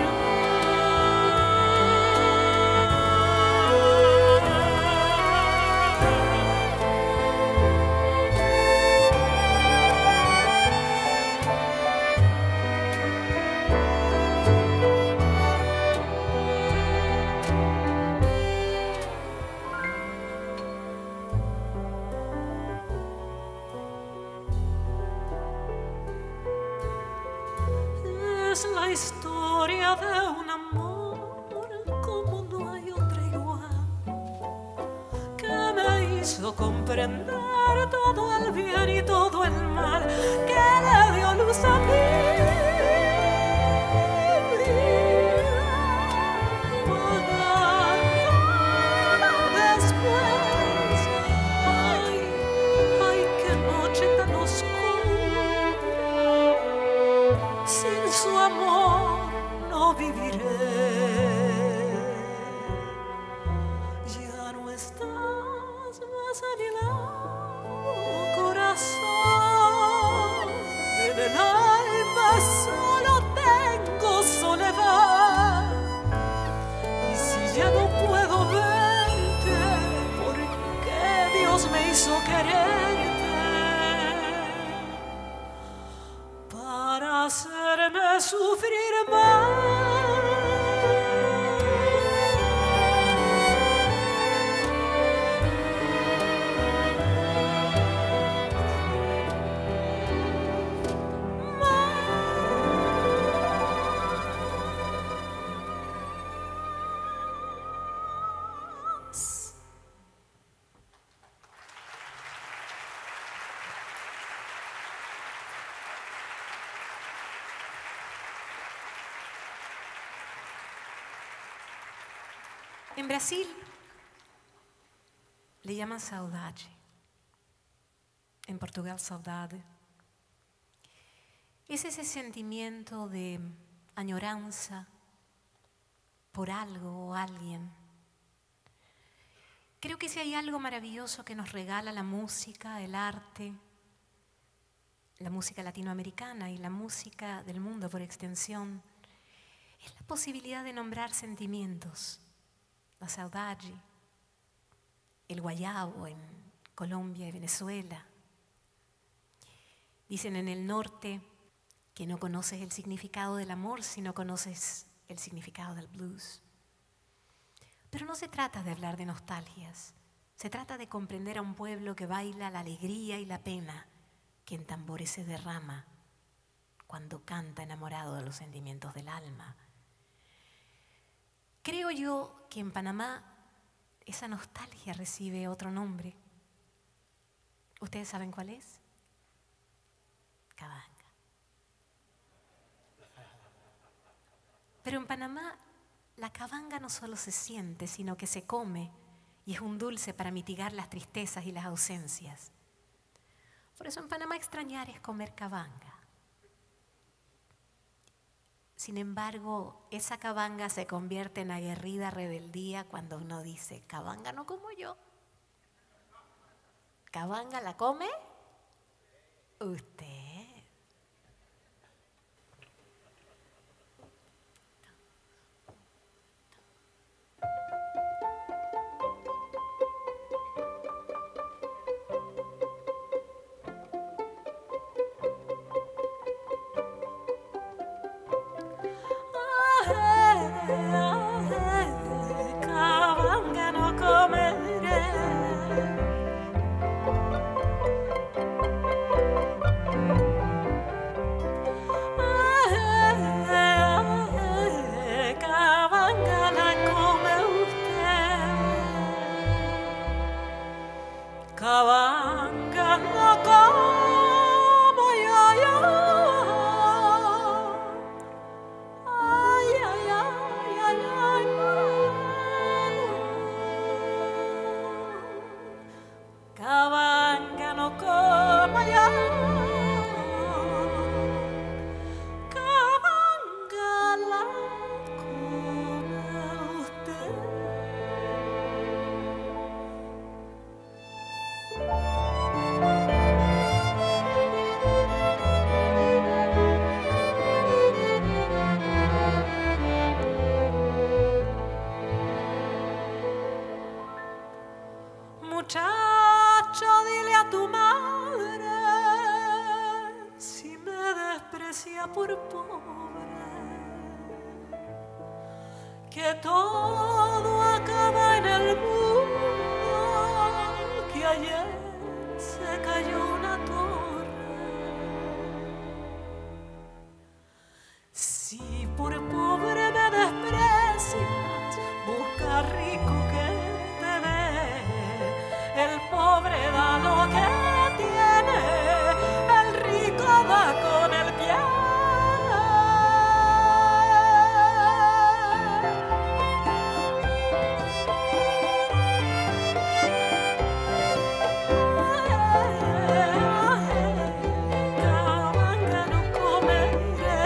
Es la historia de un amor como no hay otra igual, que me hizo comprender todo el bien y todo el mal, que le dio luz a mí. Después, ay, ay, qué noche tan oscura. Sin su amor no viviré. Ya no estás más a mi lado, corazón. En el alma solo tengo soledad. Y si ya no puedo verte, ¿por qué Dios me hizo quererte? Para hacerme sufrir más. En Brasil le llaman saudade, en Portugal saudade. Es ese sentimiento de añoranza por algo o alguien. Creo que si hay algo maravilloso que nos regala la música, el arte, la música latinoamericana y la música del mundo por extensión, es la posibilidad de nombrar sentimientos. La saudade, el guayabo en Colombia y Venezuela. Dicen en el norte que no conoces el significado del amor si no conoces el significado del blues. Pero no se trata de hablar de nostalgias, se trata de comprender a un pueblo que baila la alegría y la pena que en tambores se derrama cuando canta enamorado de los sentimientos del alma. Creo yo que en Panamá esa nostalgia recibe otro nombre. ¿Ustedes saben cuál es? Cabanga.
Pero en Panamá la cabanga no solo se siente, sino que se come y es un dulce para mitigar las tristezas y las ausencias. Por eso en Panamá extrañar es comer cabanga. Sin embargo, esa cabanga se convierte en aguerrida rebeldía cuando uno dice, cabanga no como yo. ¿Cabanga la come usted?
Cabanga no comeré. Cabanga la come usted. Cabanga no como yo. Ay, ay, ay, ay, ay, cabanga no como yo. Cabanga la come usted. Muchacho, dile a tu madre si me desprecia por pobre, que todo acaba en el mundo, que ayer se cayó una torre. Si por pobre me desprecias, busca rico que te dé. El pobre da lo que tiene, el rico da con el pie. Cabanga no comeré.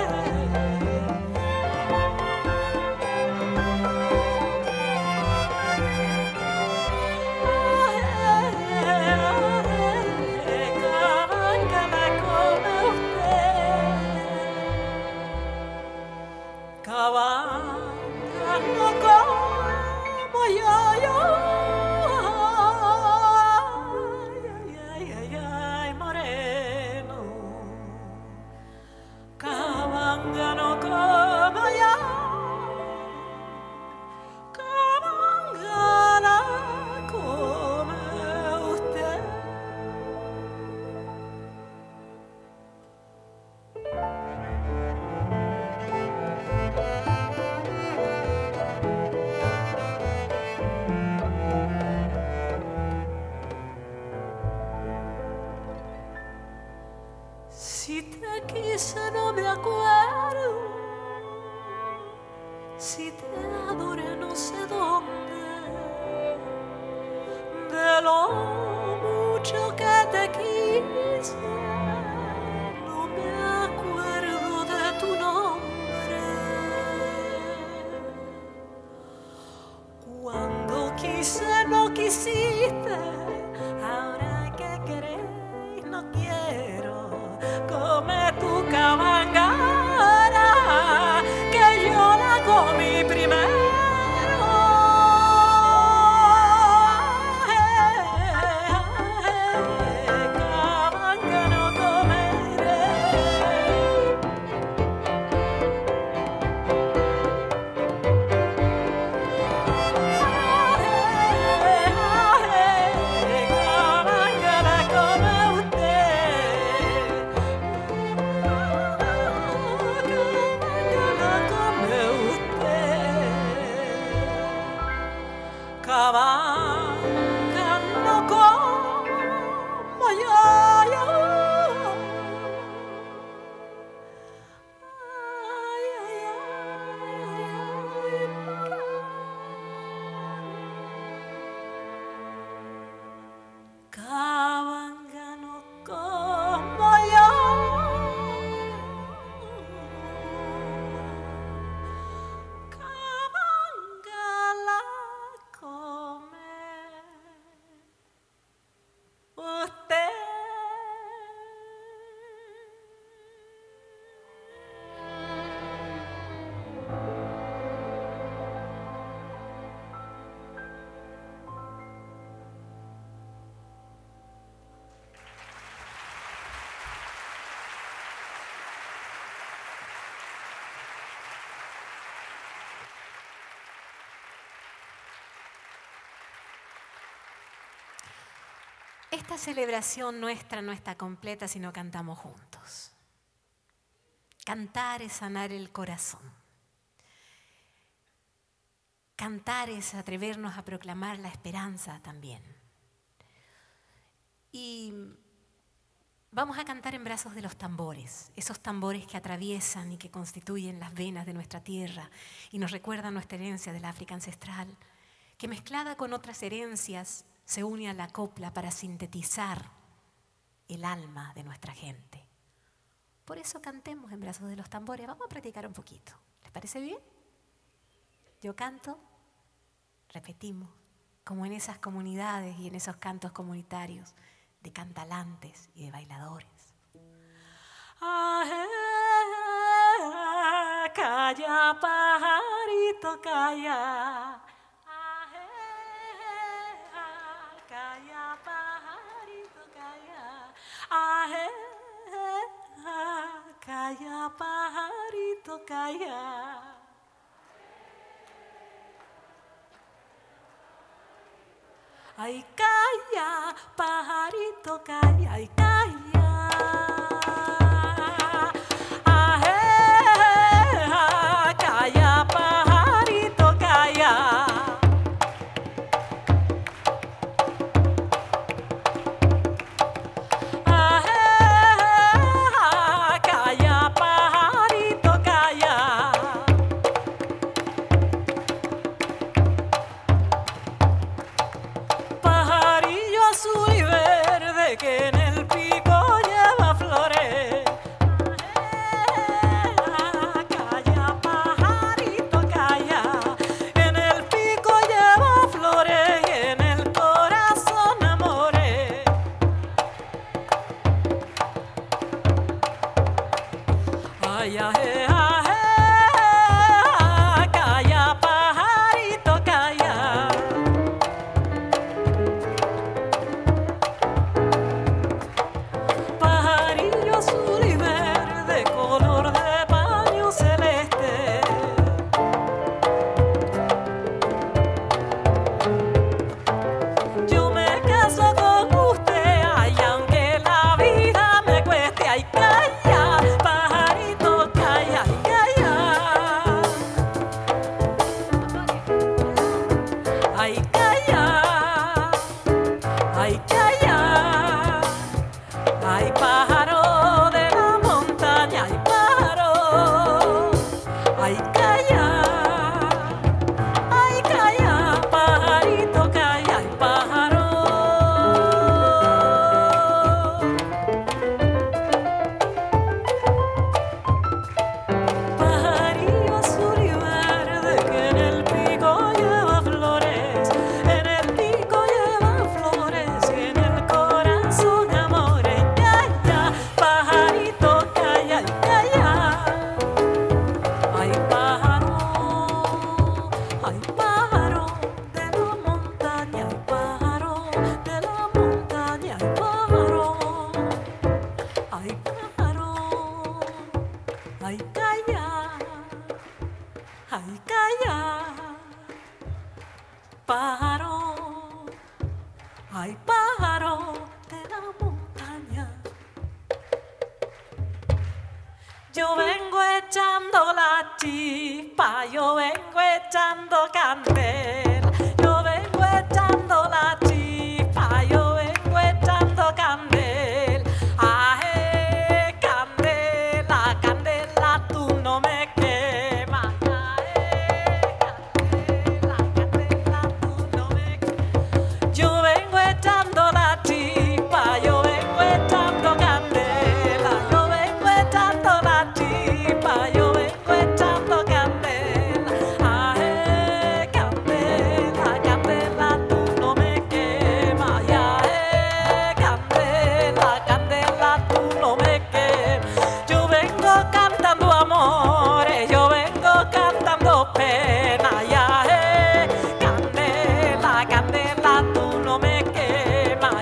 Cabanga la come usted. Cabanga no como yo. Ay, ay, ay, moreno. Cabanga no como yo. Cabanga la come usted. Si te quise no me acuerdo, si te adoré no sé dónde, de lo mucho que te quise, no me acuerdo de tu nombre. Cuando quise no quisiste, ahora que querés no quiero. Come tu cabanga ahora, que yo la comí primero. Cabanga no comeré. Cabanga la come usted. Cabanga la come usted. Cabanga no como yo. Ay, ay, ay.
Esta celebración nuestra no está completa si no cantamos juntos. Cantar es sanar el corazón. Cantar es atrevernos a proclamar la esperanza también. Y vamos a cantar en brazos de los tambores, esos tambores que atraviesan y que constituyen las venas de nuestra tierra y nos recuerdan nuestra herencia del África ancestral, que mezclada con otras herencias se une a la copla para sintetizar el alma de nuestra gente. Por eso cantemos en brazos de los tambores. Vamos a practicar un poquito. ¿Les parece bien? Yo canto, repetimos, como en esas comunidades y en esos cantos comunitarios de cantalantes y de bailadores.
Calla, pajarito, calla. Calla, pajarito, calla. Calla, pajarito, calla. Ay, calla, pajarito, calla, ay, calla. Calla, pajarito, calla. Calla, pajarito, calla. Pajarillo azul y verde que en el pico lleva flores. Calla, pajarito, calla. En el pico lleva flores y en el corazón amores. Ay, calla, pajarito, calla. Pajarillo azul y verde, color de paño celeste. Yo me caso con usted, ay, aunque la vida me cueste. Ay, calla, pajarito, calla, ay, calla. Ay, calla, ay, calla. Ay, pájaro de la montaña, ay, pájaro. Ay, calla, pajarito, calla, ay, pájaro. Pajarillo azul y verde que en el pico lleva flores, en el pico lleva flores y en el corazón amores. Calla, pajarito, calla, ay, calla. Ay, pájaro de la montaña, ay, pájaro de la montaña, ay, pájaro. Ay, pájaro, ay, calla, ay, calla. Pájaro, ay, pájaro de la montaña. Yo vengo echando la chispa, yo vengo echando candela. Yo vengo echando la chispa, yo vengo echando candela. Aje, candela, candela, tú no me quemas. Aje, candela, tú no me quemas. Yo vengo echando la chispa, yo vengo echando candela. Yo vengo echando la chispa, yo vengo echando candela. Aje, candela, candela, tú no me quemas. Candela, candela, tú no me quemas. Yo vengo cantando amores, yo vengo cantando pena. Candela, candela, tú no me quemas.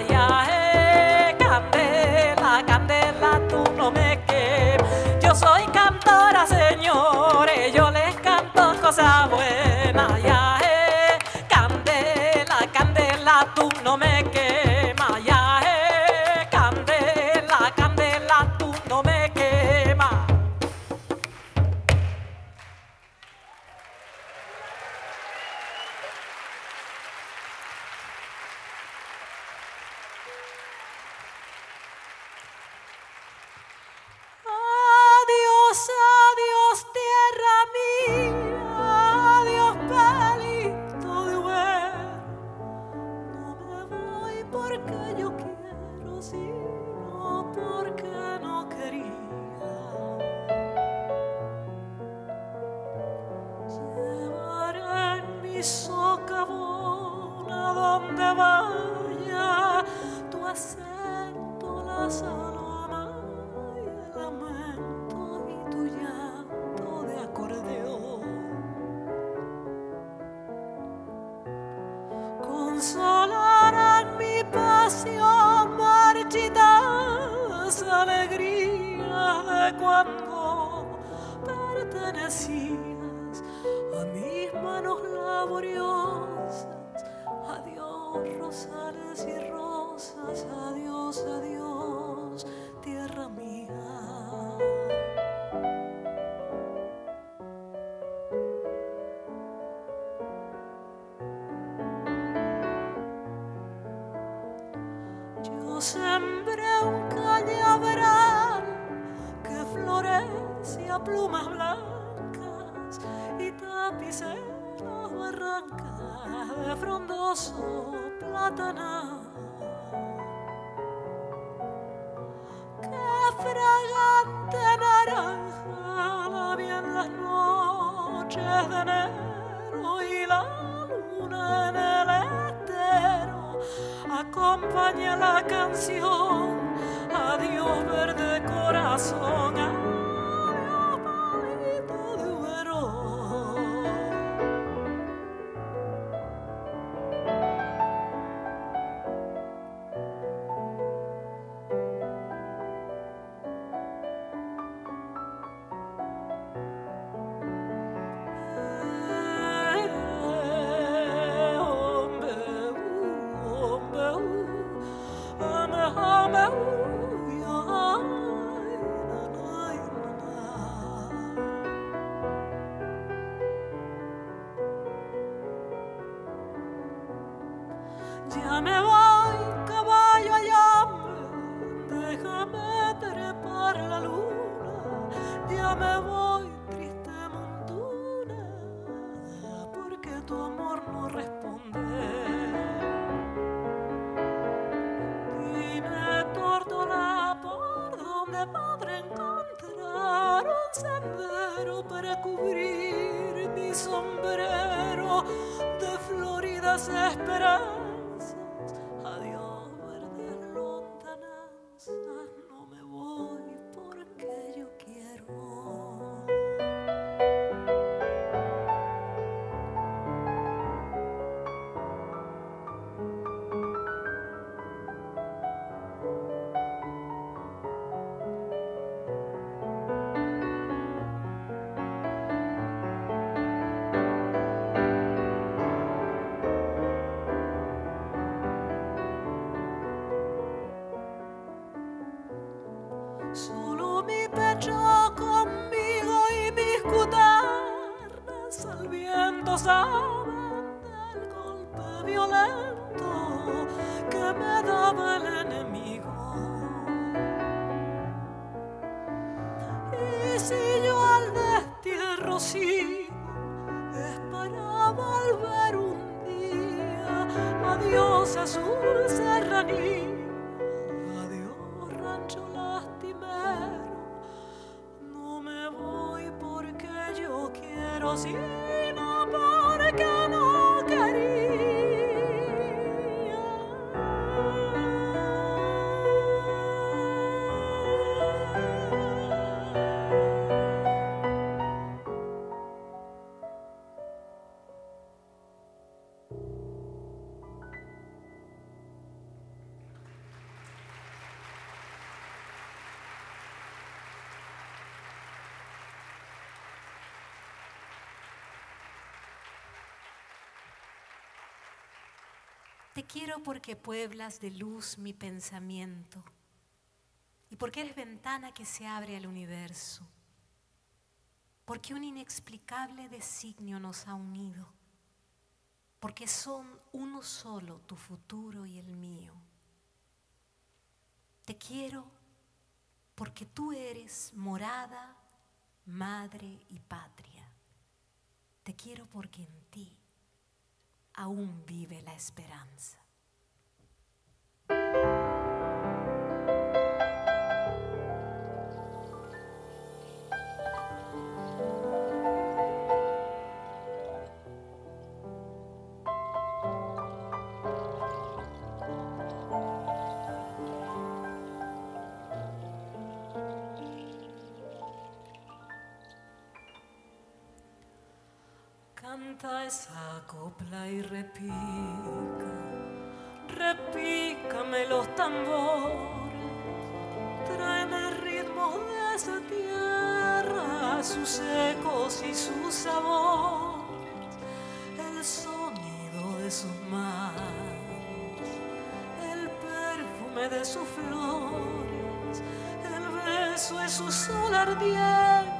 Candela, candela, tú no me quemas. Yo soy cantora, señores, yo les canto cosas buenas. Candela, candela, tú no me quemas. la saloma y el lamento y tu llanto de acordeón. Consolarán mi pasión, marchitas alegrías de cuando pertenecías a mis manos laboriosas. Adiós, rosales y rosas, adiós, adiós, tierra mía. Yo sembré un cañaveral que florece a plumas blancas y tapicé las barrancas de frondoso platanal. Qué fragante naranja la vi en las noches de enero y la luna en el estero acompaña la canción. Adiós, verde corazón, adiós, palito de verón. Ya me voy, caballo allá, déjame trepar la luna. Ya me voy, triste montuna, porque tu amor no responde. Dime, tórtola, por dónde podré encontrar un sendero para cubrir mi sombrero de floridas esperanzas. Adiós, verdes lontananzas, no me voy porque yo quiero. Solo mi pecho conmigo y mis cuternas al viento saben del golpe violento que me daba el enemigo. Y si yo al destierro sigo, es para volver un día. Adiós, azul serranía. Sino porque no quería. Te quiero porque pueblas de luz mi pensamiento y porque eres ventana que se abre al universo, porque un inexplicable designio nos ha unido, porque son uno solo tu futuro y el mío. Te quiero porque tú eres morada, madre y patria. Te quiero porque en ti aún vive la esperanza. Canta esa copla y repícame los tambores, tráeme ritmos de esa tierra, sus ecos y sus sabores, el sonido de sus manos, el perfume de sus flores, el beso de su sol ardiente,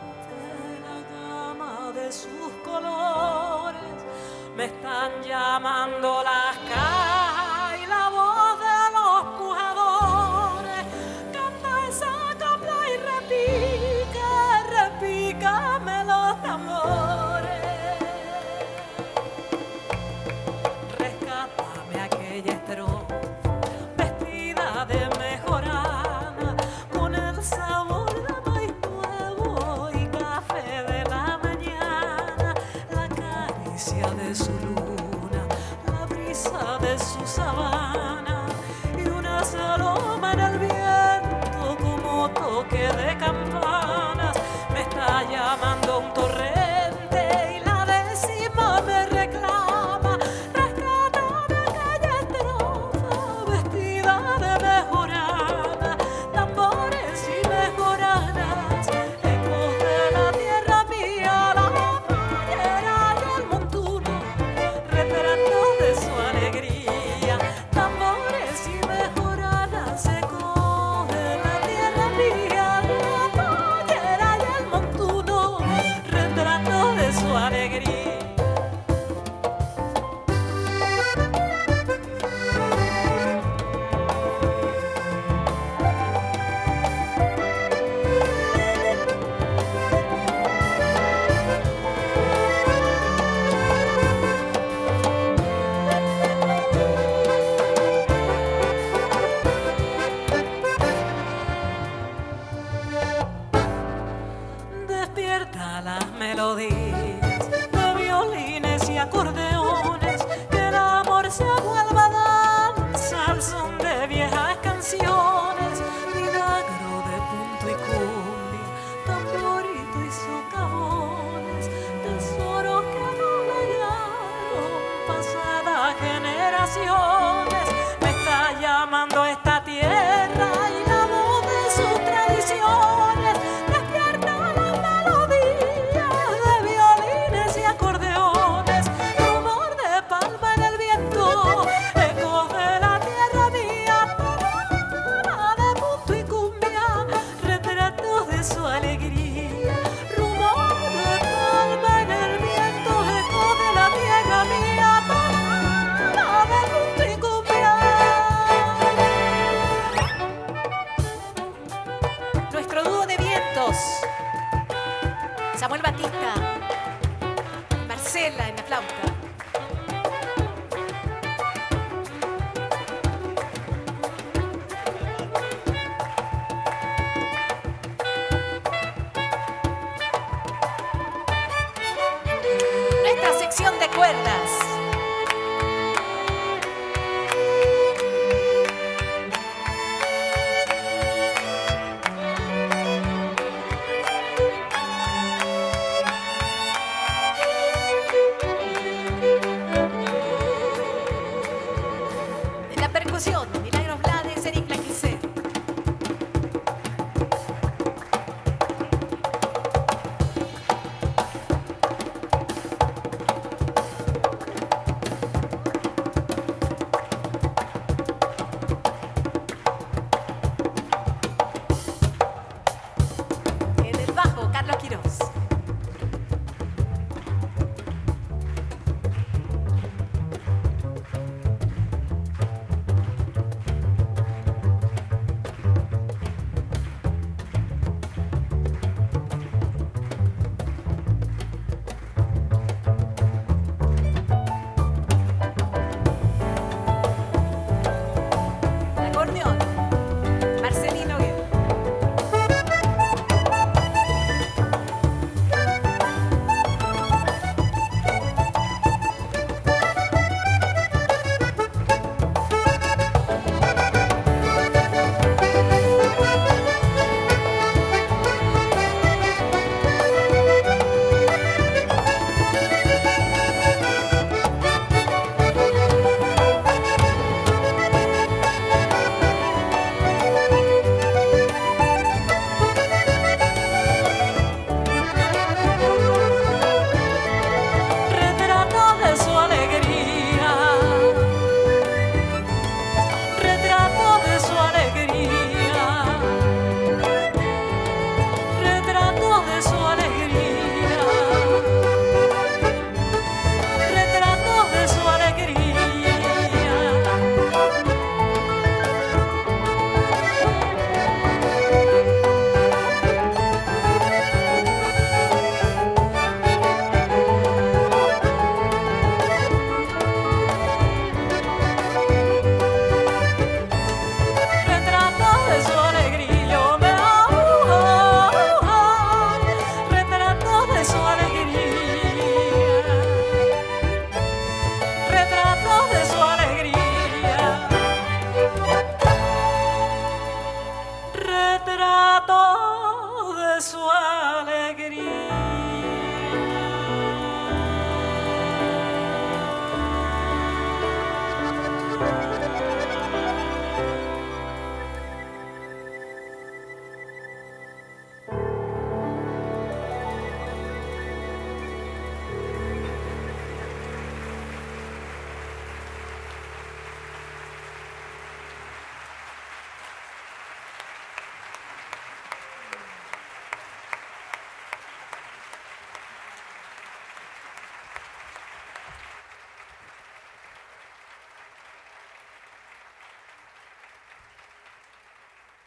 de sus colores. Me están llamando las cajas y la voz de los pujadores. Canta esa copla y repícame los tambores. Rescátame aquella estrofa vestida de mejorana, con el sabor de maíz nuevo y café de la de su luna, la brisa de su sabana y una saloma en el viento como toque de campanas. Me está llamando un torrente y la décima me reclama. Rescátame aquella estrofa vestida de mejorana, tambores y mejoranas, ecos de la tierra mía, la playera de su alegría, tambores y mejoranas, ecos de la tierra mía, la pollera y el montuno, retrato de su alegría. Las melodías de violines y acordeones, que el amor se vuelva danza al son de viejas canciones, milagro de punto y cumbia, tamborito y socavones, tesoros que no legaron pasadas generaciones. Me está llamando esta tierra y la voz de sus tradiciones. Samuel Batista, Marcela en la flauta. Nuestra sección de cuerdas. Milagros Blades, Eric Blanquicet. En el bajo, Carlos Quirós.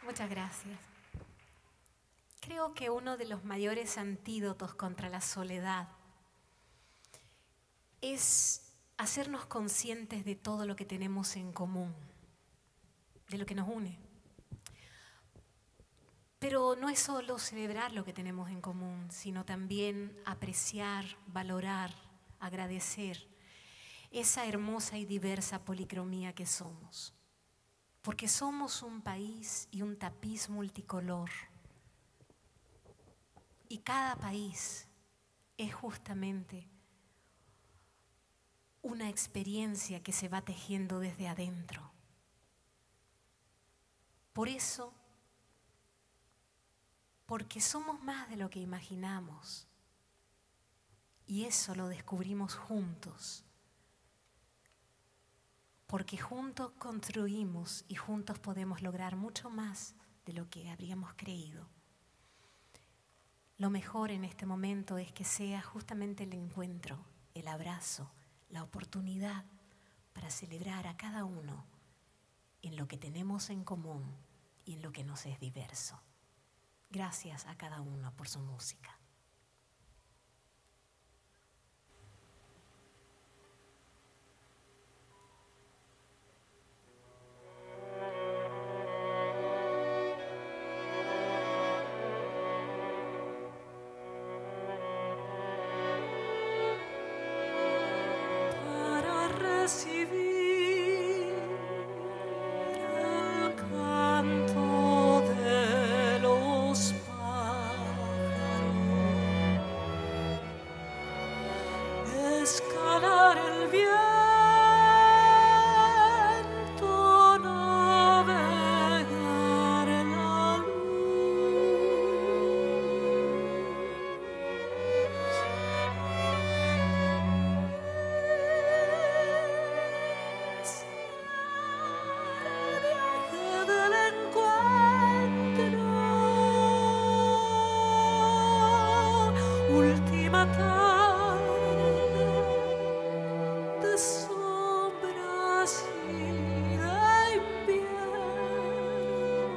Muchas gracias. Creo que uno de los mayores antídotos contra la soledad es hacernos conscientes de todo lo que tenemos en común, de lo que nos une. Pero no es solo celebrar lo que tenemos en común, sino también apreciar, valorar, agradecer esa hermosa y diversa policromía que somos. Porque somos un país y un tapiz multicolor. Y cada país es justamente una experiencia que se va tejiendo desde adentro. Por eso, porque somos más de lo que imaginamos. Y eso lo descubrimos juntos. Porque juntos construimos y juntos podemos lograr mucho más de lo que habríamos creído. Lo mejor en este momento es que sea justamente el encuentro, el abrazo, la oportunidad para celebrar a cada uno en lo que tenemos en común y en lo que nos es diverso. Gracias a cada uno por su música.
Recibir el canto de los pájaros, escalar el viento, navegar la luz. Última tarde de sombras y de invierno,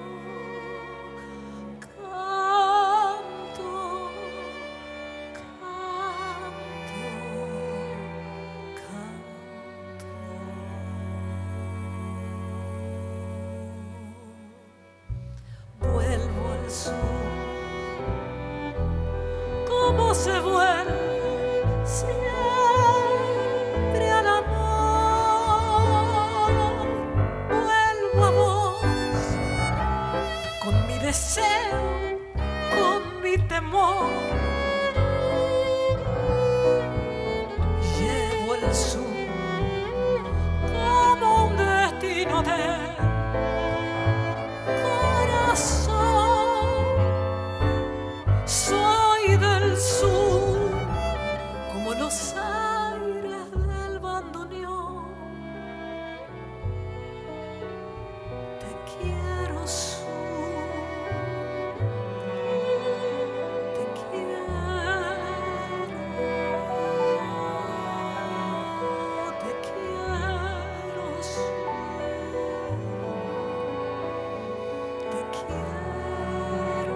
canto, canto. Vuelvo al sur. ¿Cómo se vuelve siempre al amor? Vuelvo a vos con mi deseo, con mi temor. Llevo el sur como un destino de corazón. Soy del sur, como los aires del bandoneón. Te quiero sur, te quiero sur, te quiero.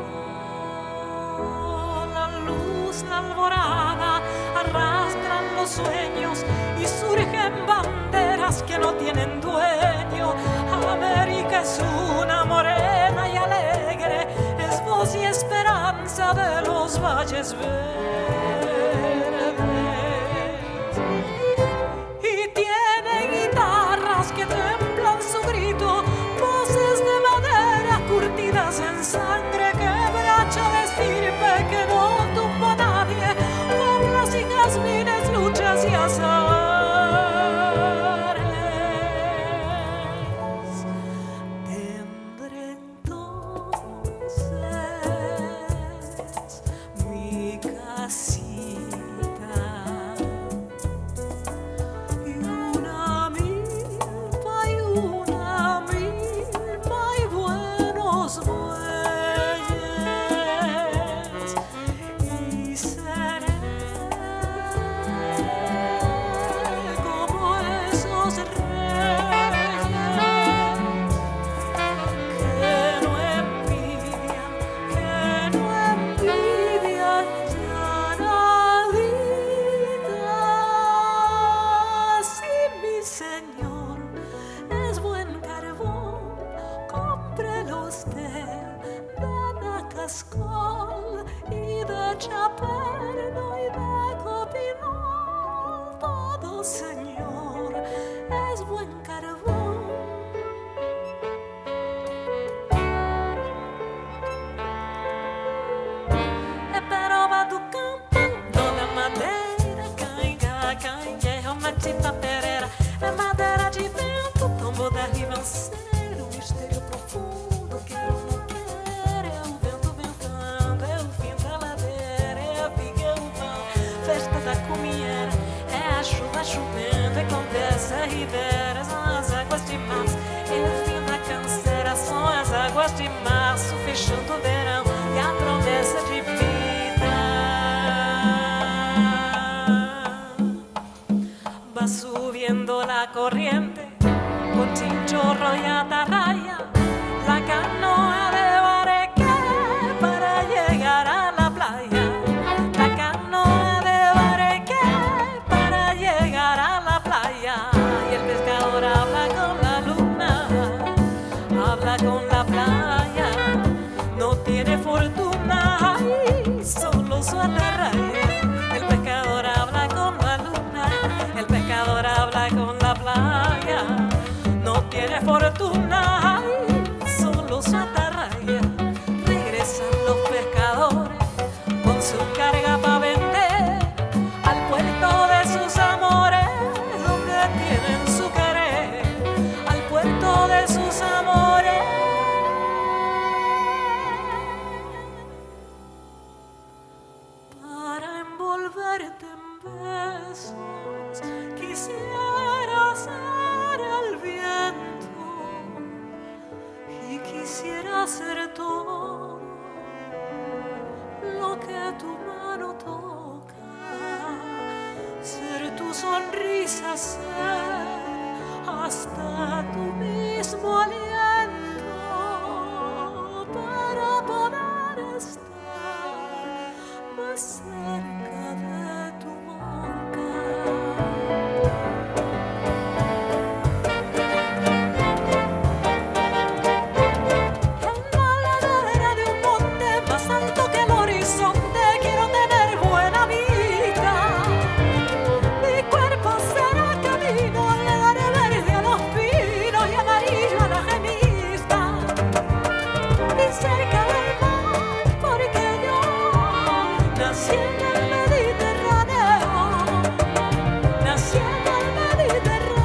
La luz, la alborada arrastran los sueños y surgen banderas que no tienen dueño. América es una morena y alegre, es voz y esperanza de los valles verdes. Y tiene guitarras que templan su grito, voces de madera curtidas en sangre, quebracha de estirpe que no tumbó a nadie, coplas y jazmines, luchas y azares. Tendré entonces mi casita señor, es buen carbón, cómprelo usted de Nacascol y de Chaperno y de Copinol. Todo, señor, es buen carbón. Pero va tu campo toda madeira, canha, uma tipa pereira, é madeira de vento, tombo da ribanceira, um mistério profundo que eu não quero, é o vento ventando, é o fim da ladeira, é a viga, é o vão, festa da comieira, é a chuva chovendo, é Condessa, é Ribeira, são as águas de março, é o fim da canseira, são as águas de março, fechando o verão e a promessa de vida. Va subiendo la corriente con chinchorro y atarraya, la canoa de Bareque para llegar a la playa, la canoa de Bareque para llegar a la playa, y el pescador habla con la luna, habla con la playa, no tiene fortuna, ay, solo su atarraya. El pescador habla con la luna, el pescador habla con la playa, no tiene fortuna, ay, solo su atarraya. Regresan los pescadores con su carga para vender al puerto de sus amores, donde tienen su querer, al puerto de sus amores. Para envolverte en besos quisiera ser el viento y quisiera ser todo lo que tu mano toca, ser tu sonrisa, ser hasta tu mismo aliento, para poder estar más cerca de tu boca. En la ladera de un monte más alto que el horizonte quiero tener buena vida. Mi cuerpo será camino, le daré verde a los pinos y amarillo a la gemista. Y cerca del mar, porque yo nací en el Mediterráneo, nací en el Mediterráneo.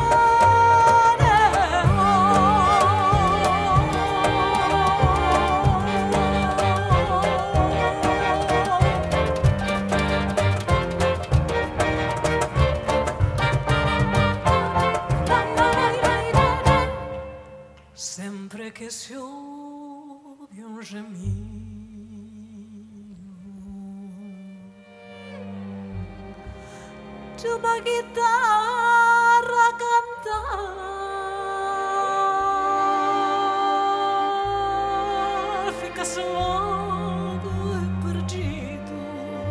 Sempre che si odia un gemino, una chitarra cantar, fica suado e perdido,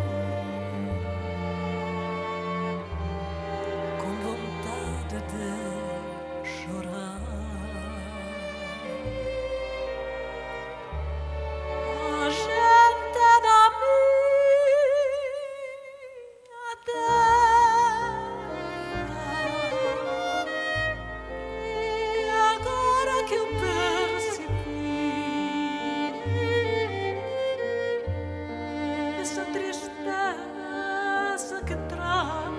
com vontade de chorar. A gente da minha terra, e agora que eu percebi essa tristeza que traz,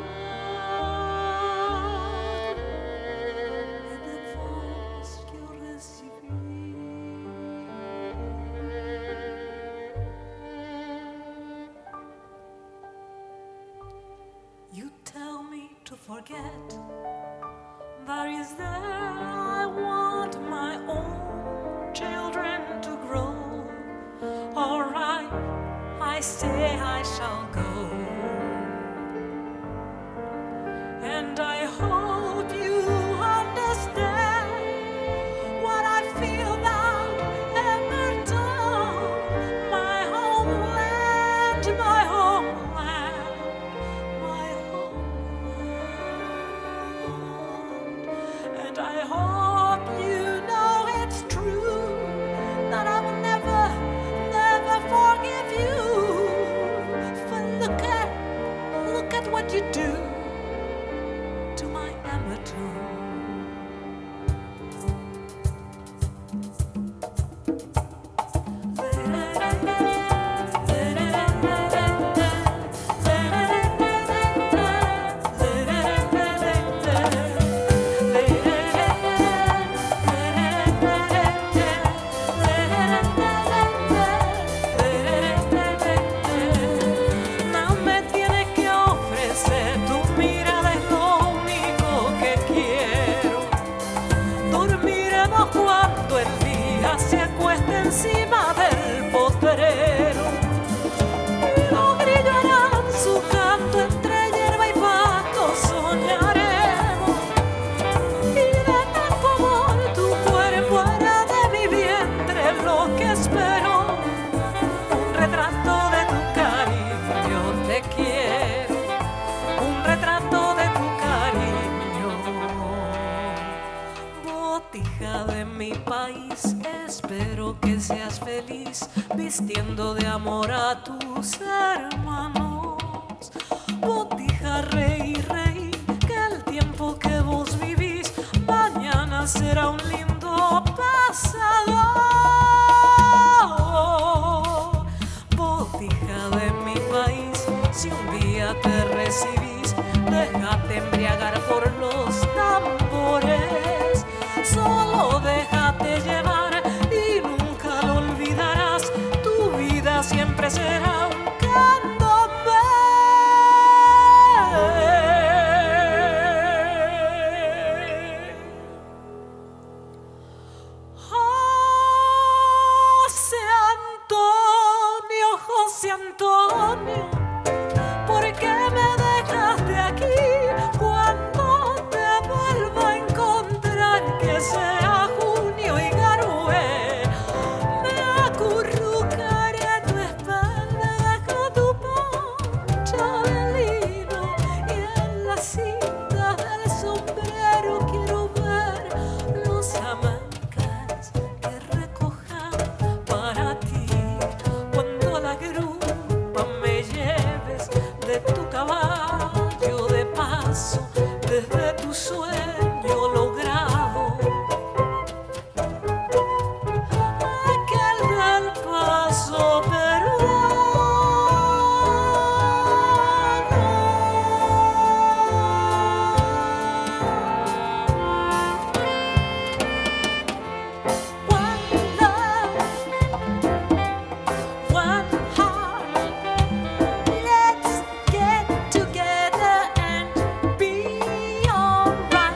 é da voz que eu recebi. You tell me to forget, but is there I want my own children to grow. All right, I say I shall go, and I hope you understand what I feel now, Emerton, my homeland, my homeland, my homeland. encima del potrero. Los grillos harán su canto entre hierba y pasto, soñaremos. Y de tanto amor tu cuerpo hará de mi vientre lo que espero. Un retrato de tu cariño te quiero, un retrato de tu cariño. Botija de mi país, espero que seas feliz vistiendo de amor a tus hermanos. Botija, reí, reí, que el tiempo que vos vivís mañana será un lindo pasado. Botija de mi país, si un día te recibís, déjate embriagar por los tambores. Solo déjate llevar y nunca lo olvidarás. Tu vida siempre será un candombe. José Antonio, ¿por qué me dejaste aquí? Cuando te vuelva a encontrar, que sea junio y garué, me acurrucaré a tu espalda con tu poncho de lino, y en la cinta del sombrero quiero ver los hamacas que recojan para ti. Cuando la grupa me lleves de tu caballo de paso, desde tu sueño logrado, aquel del paso peruano. One love, one heart, let's get together and be alright.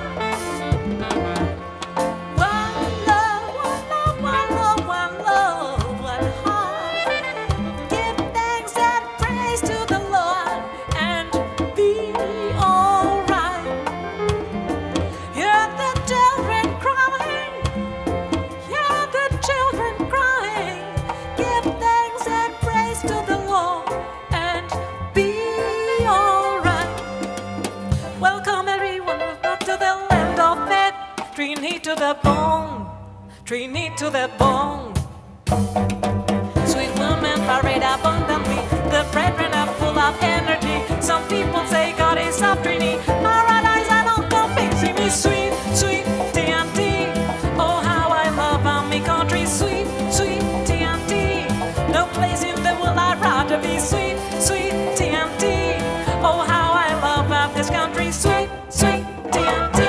One love, one love, one love, one love, one heart. Give thanks and praise to the Lord and be alright. Hear the children crying, hear the children crying. Give thanks and praise to the Lord and be alright. Welcome everyone to the land of it. Trini to the bone, Trini to the bone. Sweet women parade abundantly, the brethren are full of energy. Some people say God is up Trini, paradise I don't come see me sweet, sweet TNT. Oh how I love my country, sweet, sweet TNT. No place in the world I'd rather be, sweet, sweet TNT. Oh how I love this country, sweet, sweet TNT.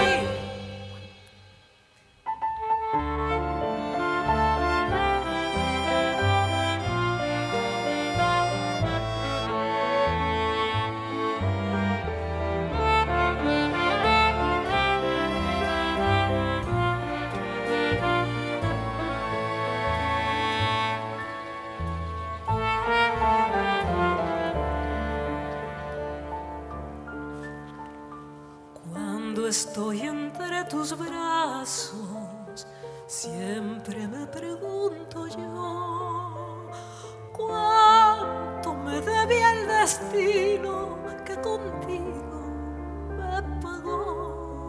Cuando estoy entre tus brazos, siempre me pregunto yo, ¿cuánto me debía el destino que contigo me pagó?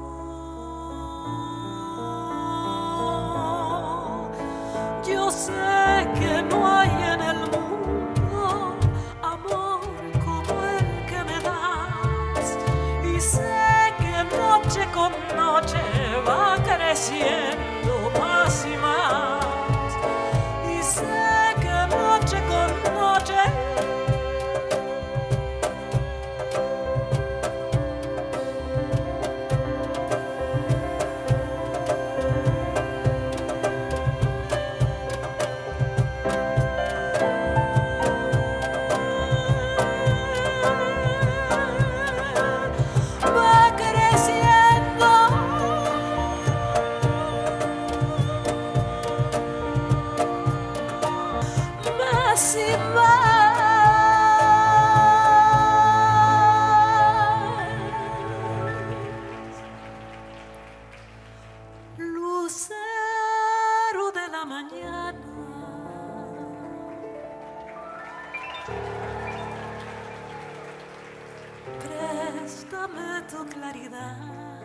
Yo sé que no hay en el mundo amor como el que me das, y sé que noche con noche va creciendo más y más, y sé que noche con noche va creciendo. sin más. Lucero de la mañana, préstame tu claridad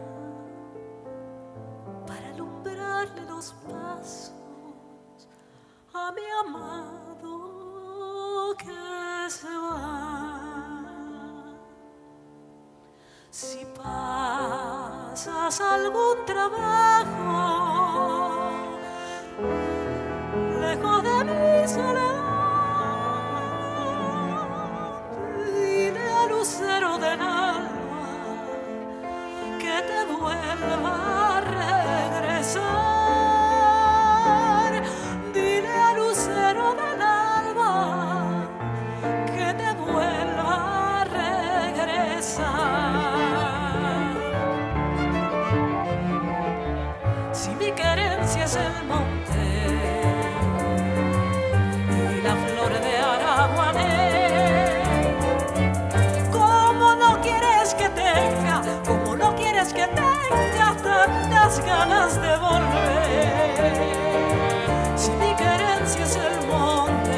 para alumbrarle los pasos a mi amado que se va. Si pasas algún trabajo lejos de mi soledad, dile al lucero del alma que te vuelva a regresar. Dile al lucero del alma que te vuelva a regresar. Si mi querencia es el monte y la flor de Araguané, ¿cómo no quieres que tenga? ¿Cómo no quieres que tenga tantas ganas de volver? Si mi querencia es el monte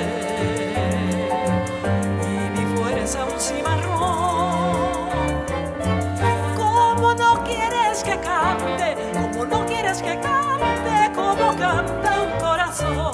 y mi fuerza un cimarrón, ¿cómo no quieres que cante? ¿Cómo no quieres que cante como canta un corazón?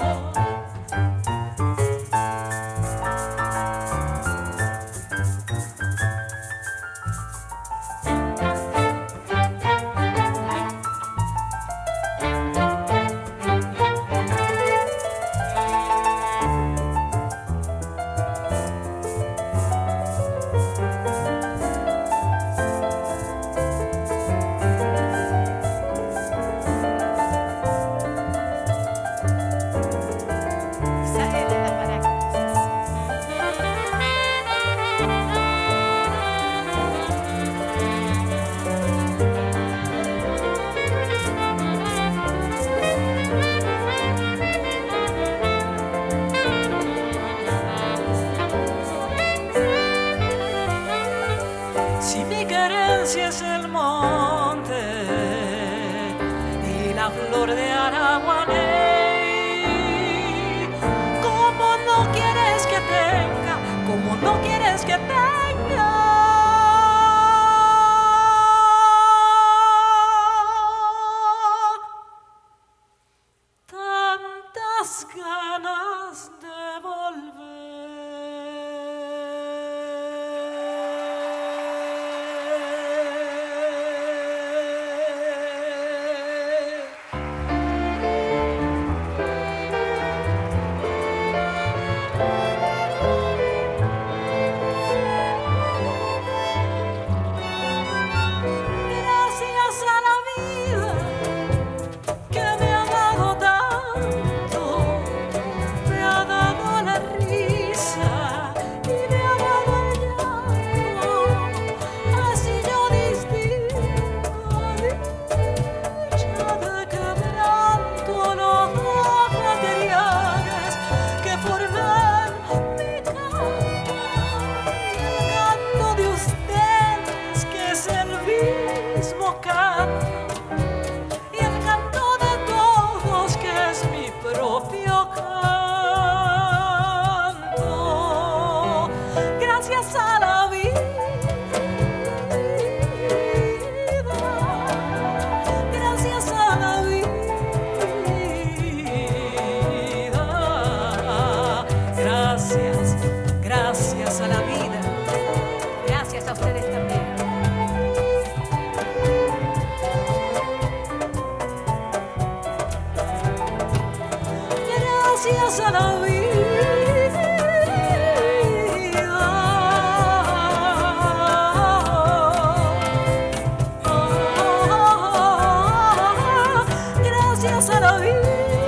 Si mi querencia es el monte y la flor de Araguané, ¿cómo no quieres que tenga? ¿Cómo no quieres que tenga? Tantas ganas de Gracias a la vida que me ha dado tanto, me ha dado la risa y me ha dado el llanto. Así yo distingo dicha de quebranto, los dos materiales que forman mi canto, el canto de ustedes que es el mismo canto, y el canto de todos que es mi propio canto. Gracias a la vida, gracias a la vida, gracias, gracias a la vida, gracias a ustedes también. Gracias a la vida. Gracias a la vida.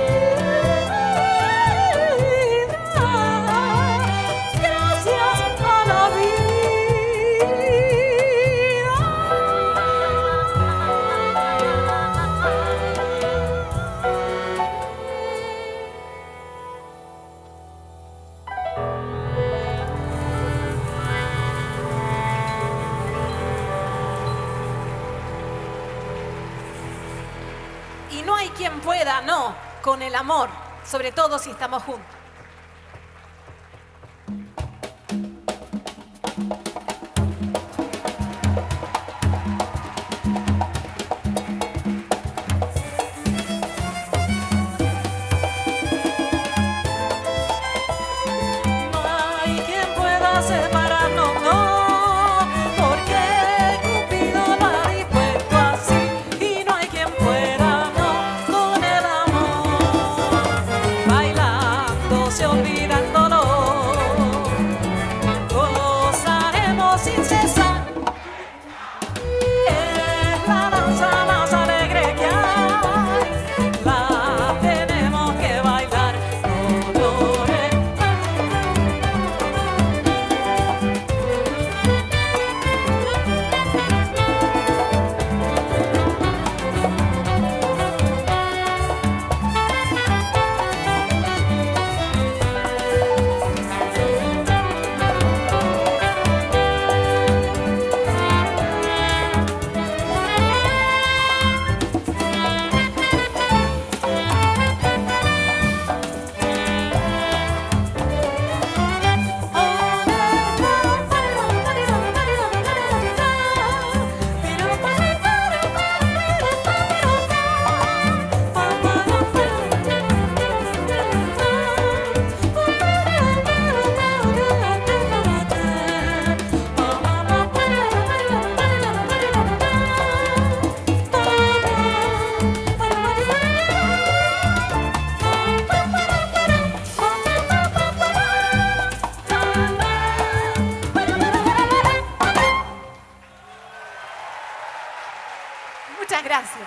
Gracias a la vida.
Y no hay quien pueda, no, con el amor, sobre todo si estamos juntos. Muchas gracias.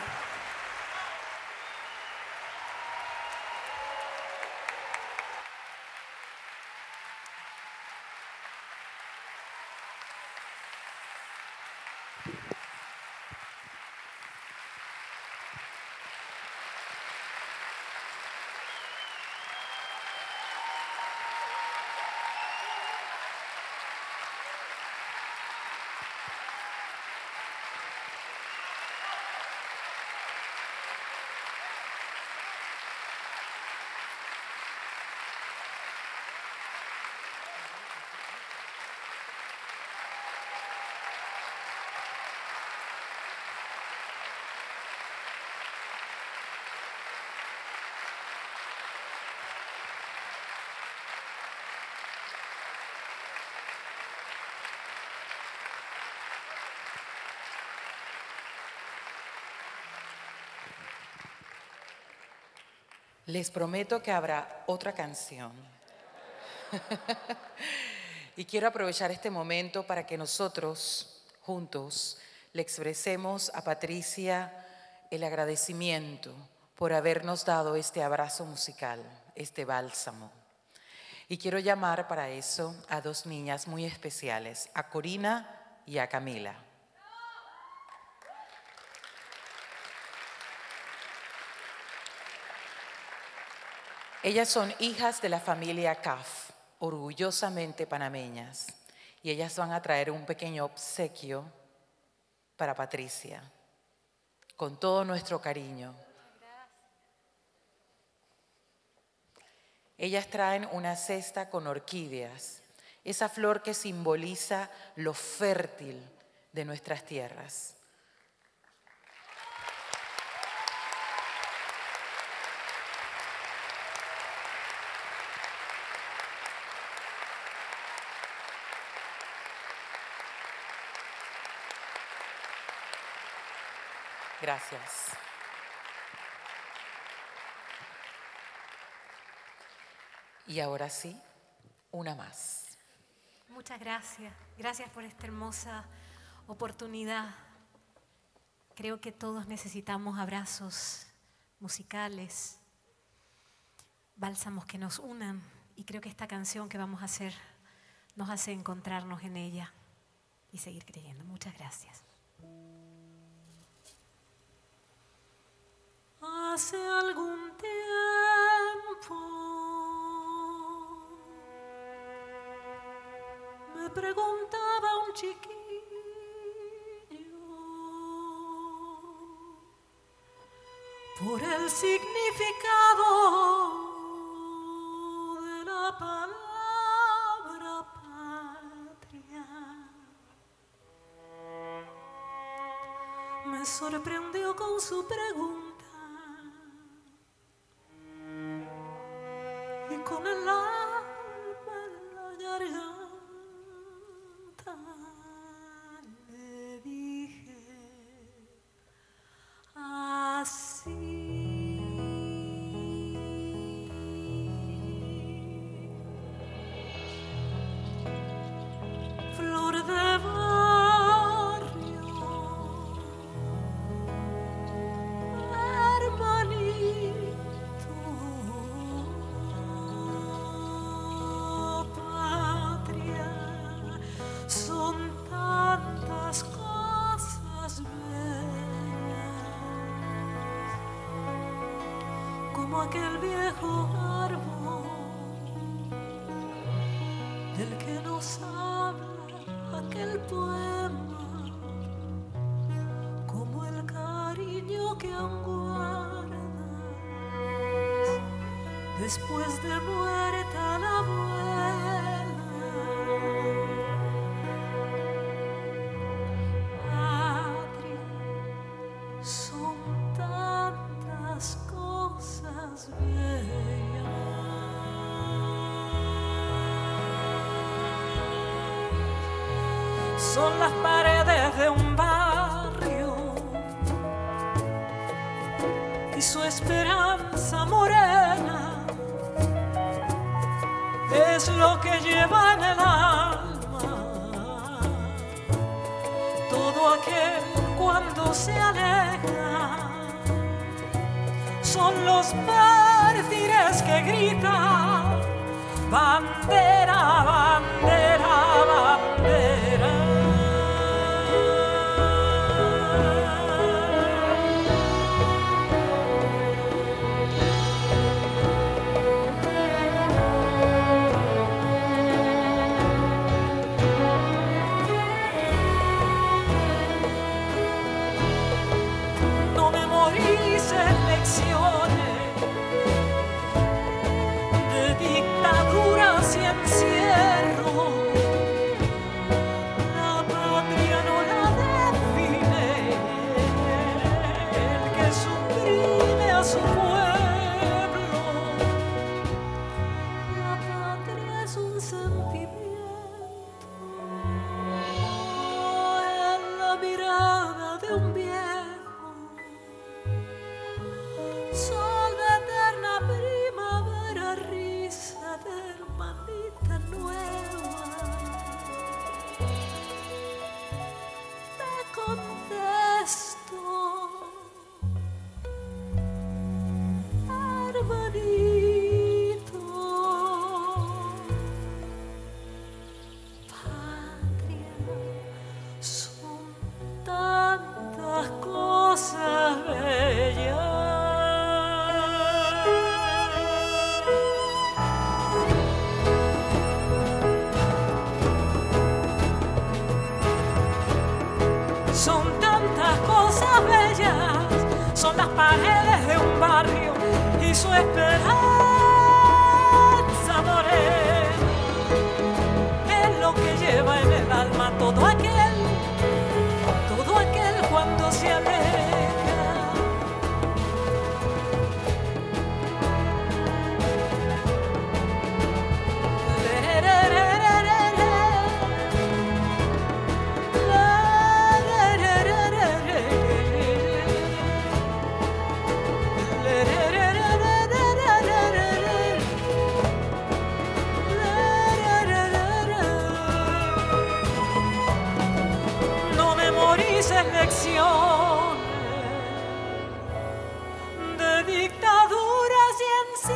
Les prometo que habrá otra canción. Y quiero aprovechar este momento para que nosotros, juntos, le expresemos a Patricia el agradecimiento por habernos dado este abrazo musical, este bálsamo. Y quiero llamar para eso a dos niñas muy especiales, a Corina y a Camila. Ellas son hijas de la familia CAF, orgullosamente panameñas, y ellas van a traer un pequeño obsequio para Patricia, con todo nuestro cariño. Ellas traen una cesta con orquídeas, esa flor que simboliza lo fértil de nuestras tierras. Gracias. Y ahora sí, una más.
Muchas gracias. Gracias por esta hermosa oportunidad. Creo que todos necesitamos abrazos musicales, bálsamos que nos unan, y creo que esta canción que vamos a hacer nos hace encontrarnos en ella y seguir creyendo. Muchas gracias.
Hace algún tiempo me preguntaba un chiquillo por el significado de la palabra patria. Me sorprendió con su pregunta y con el alma en la garganta le dije así. Flor de barrio, hermanito, patria, son tantas cosas bellas como aquel viejo árbol del que nos habla aquel poema, como el cariño que aún guardas después de muerta la abuela. Patria, son tantas cosas bellas. Son las paredes de un barrio y su esperanza morena es lo que lleva en el alma todo aquel cuando se aleja. Son los mártires que gritan bandera, bandera, bandera. No memorices lecciones de dictaduras y encierro. La patria no la define el que suprime a su pueblo. La patria es un sentimiento en la mirada de un viejo, sol de eterna primavera, risa de hermanita nueva. Te contesto, hermanito. Patria, son tantas cosas bellas. Son tantas cosas bellas, son las paredes de un barrio y su esperanza morena es lo que lleva en el alma todo aquel cuando se aleja. No memorices lecciones de dictaduras y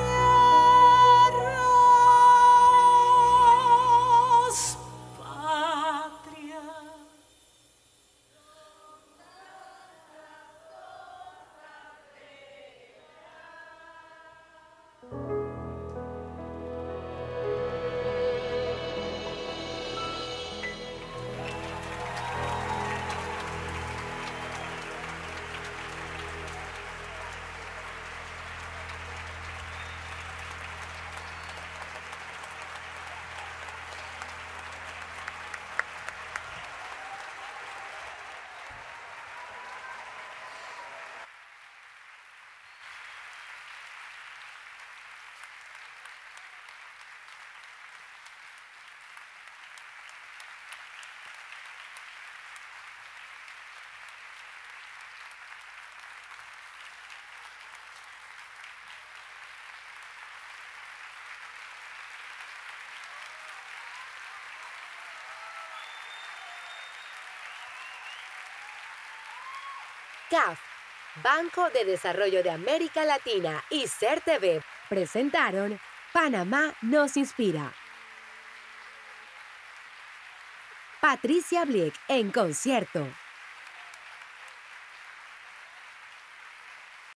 encierros, patria.
CAF, Banco de Desarrollo de América Latina y CERTV presentaron Panamá nos inspira. Patricia Blick en concierto.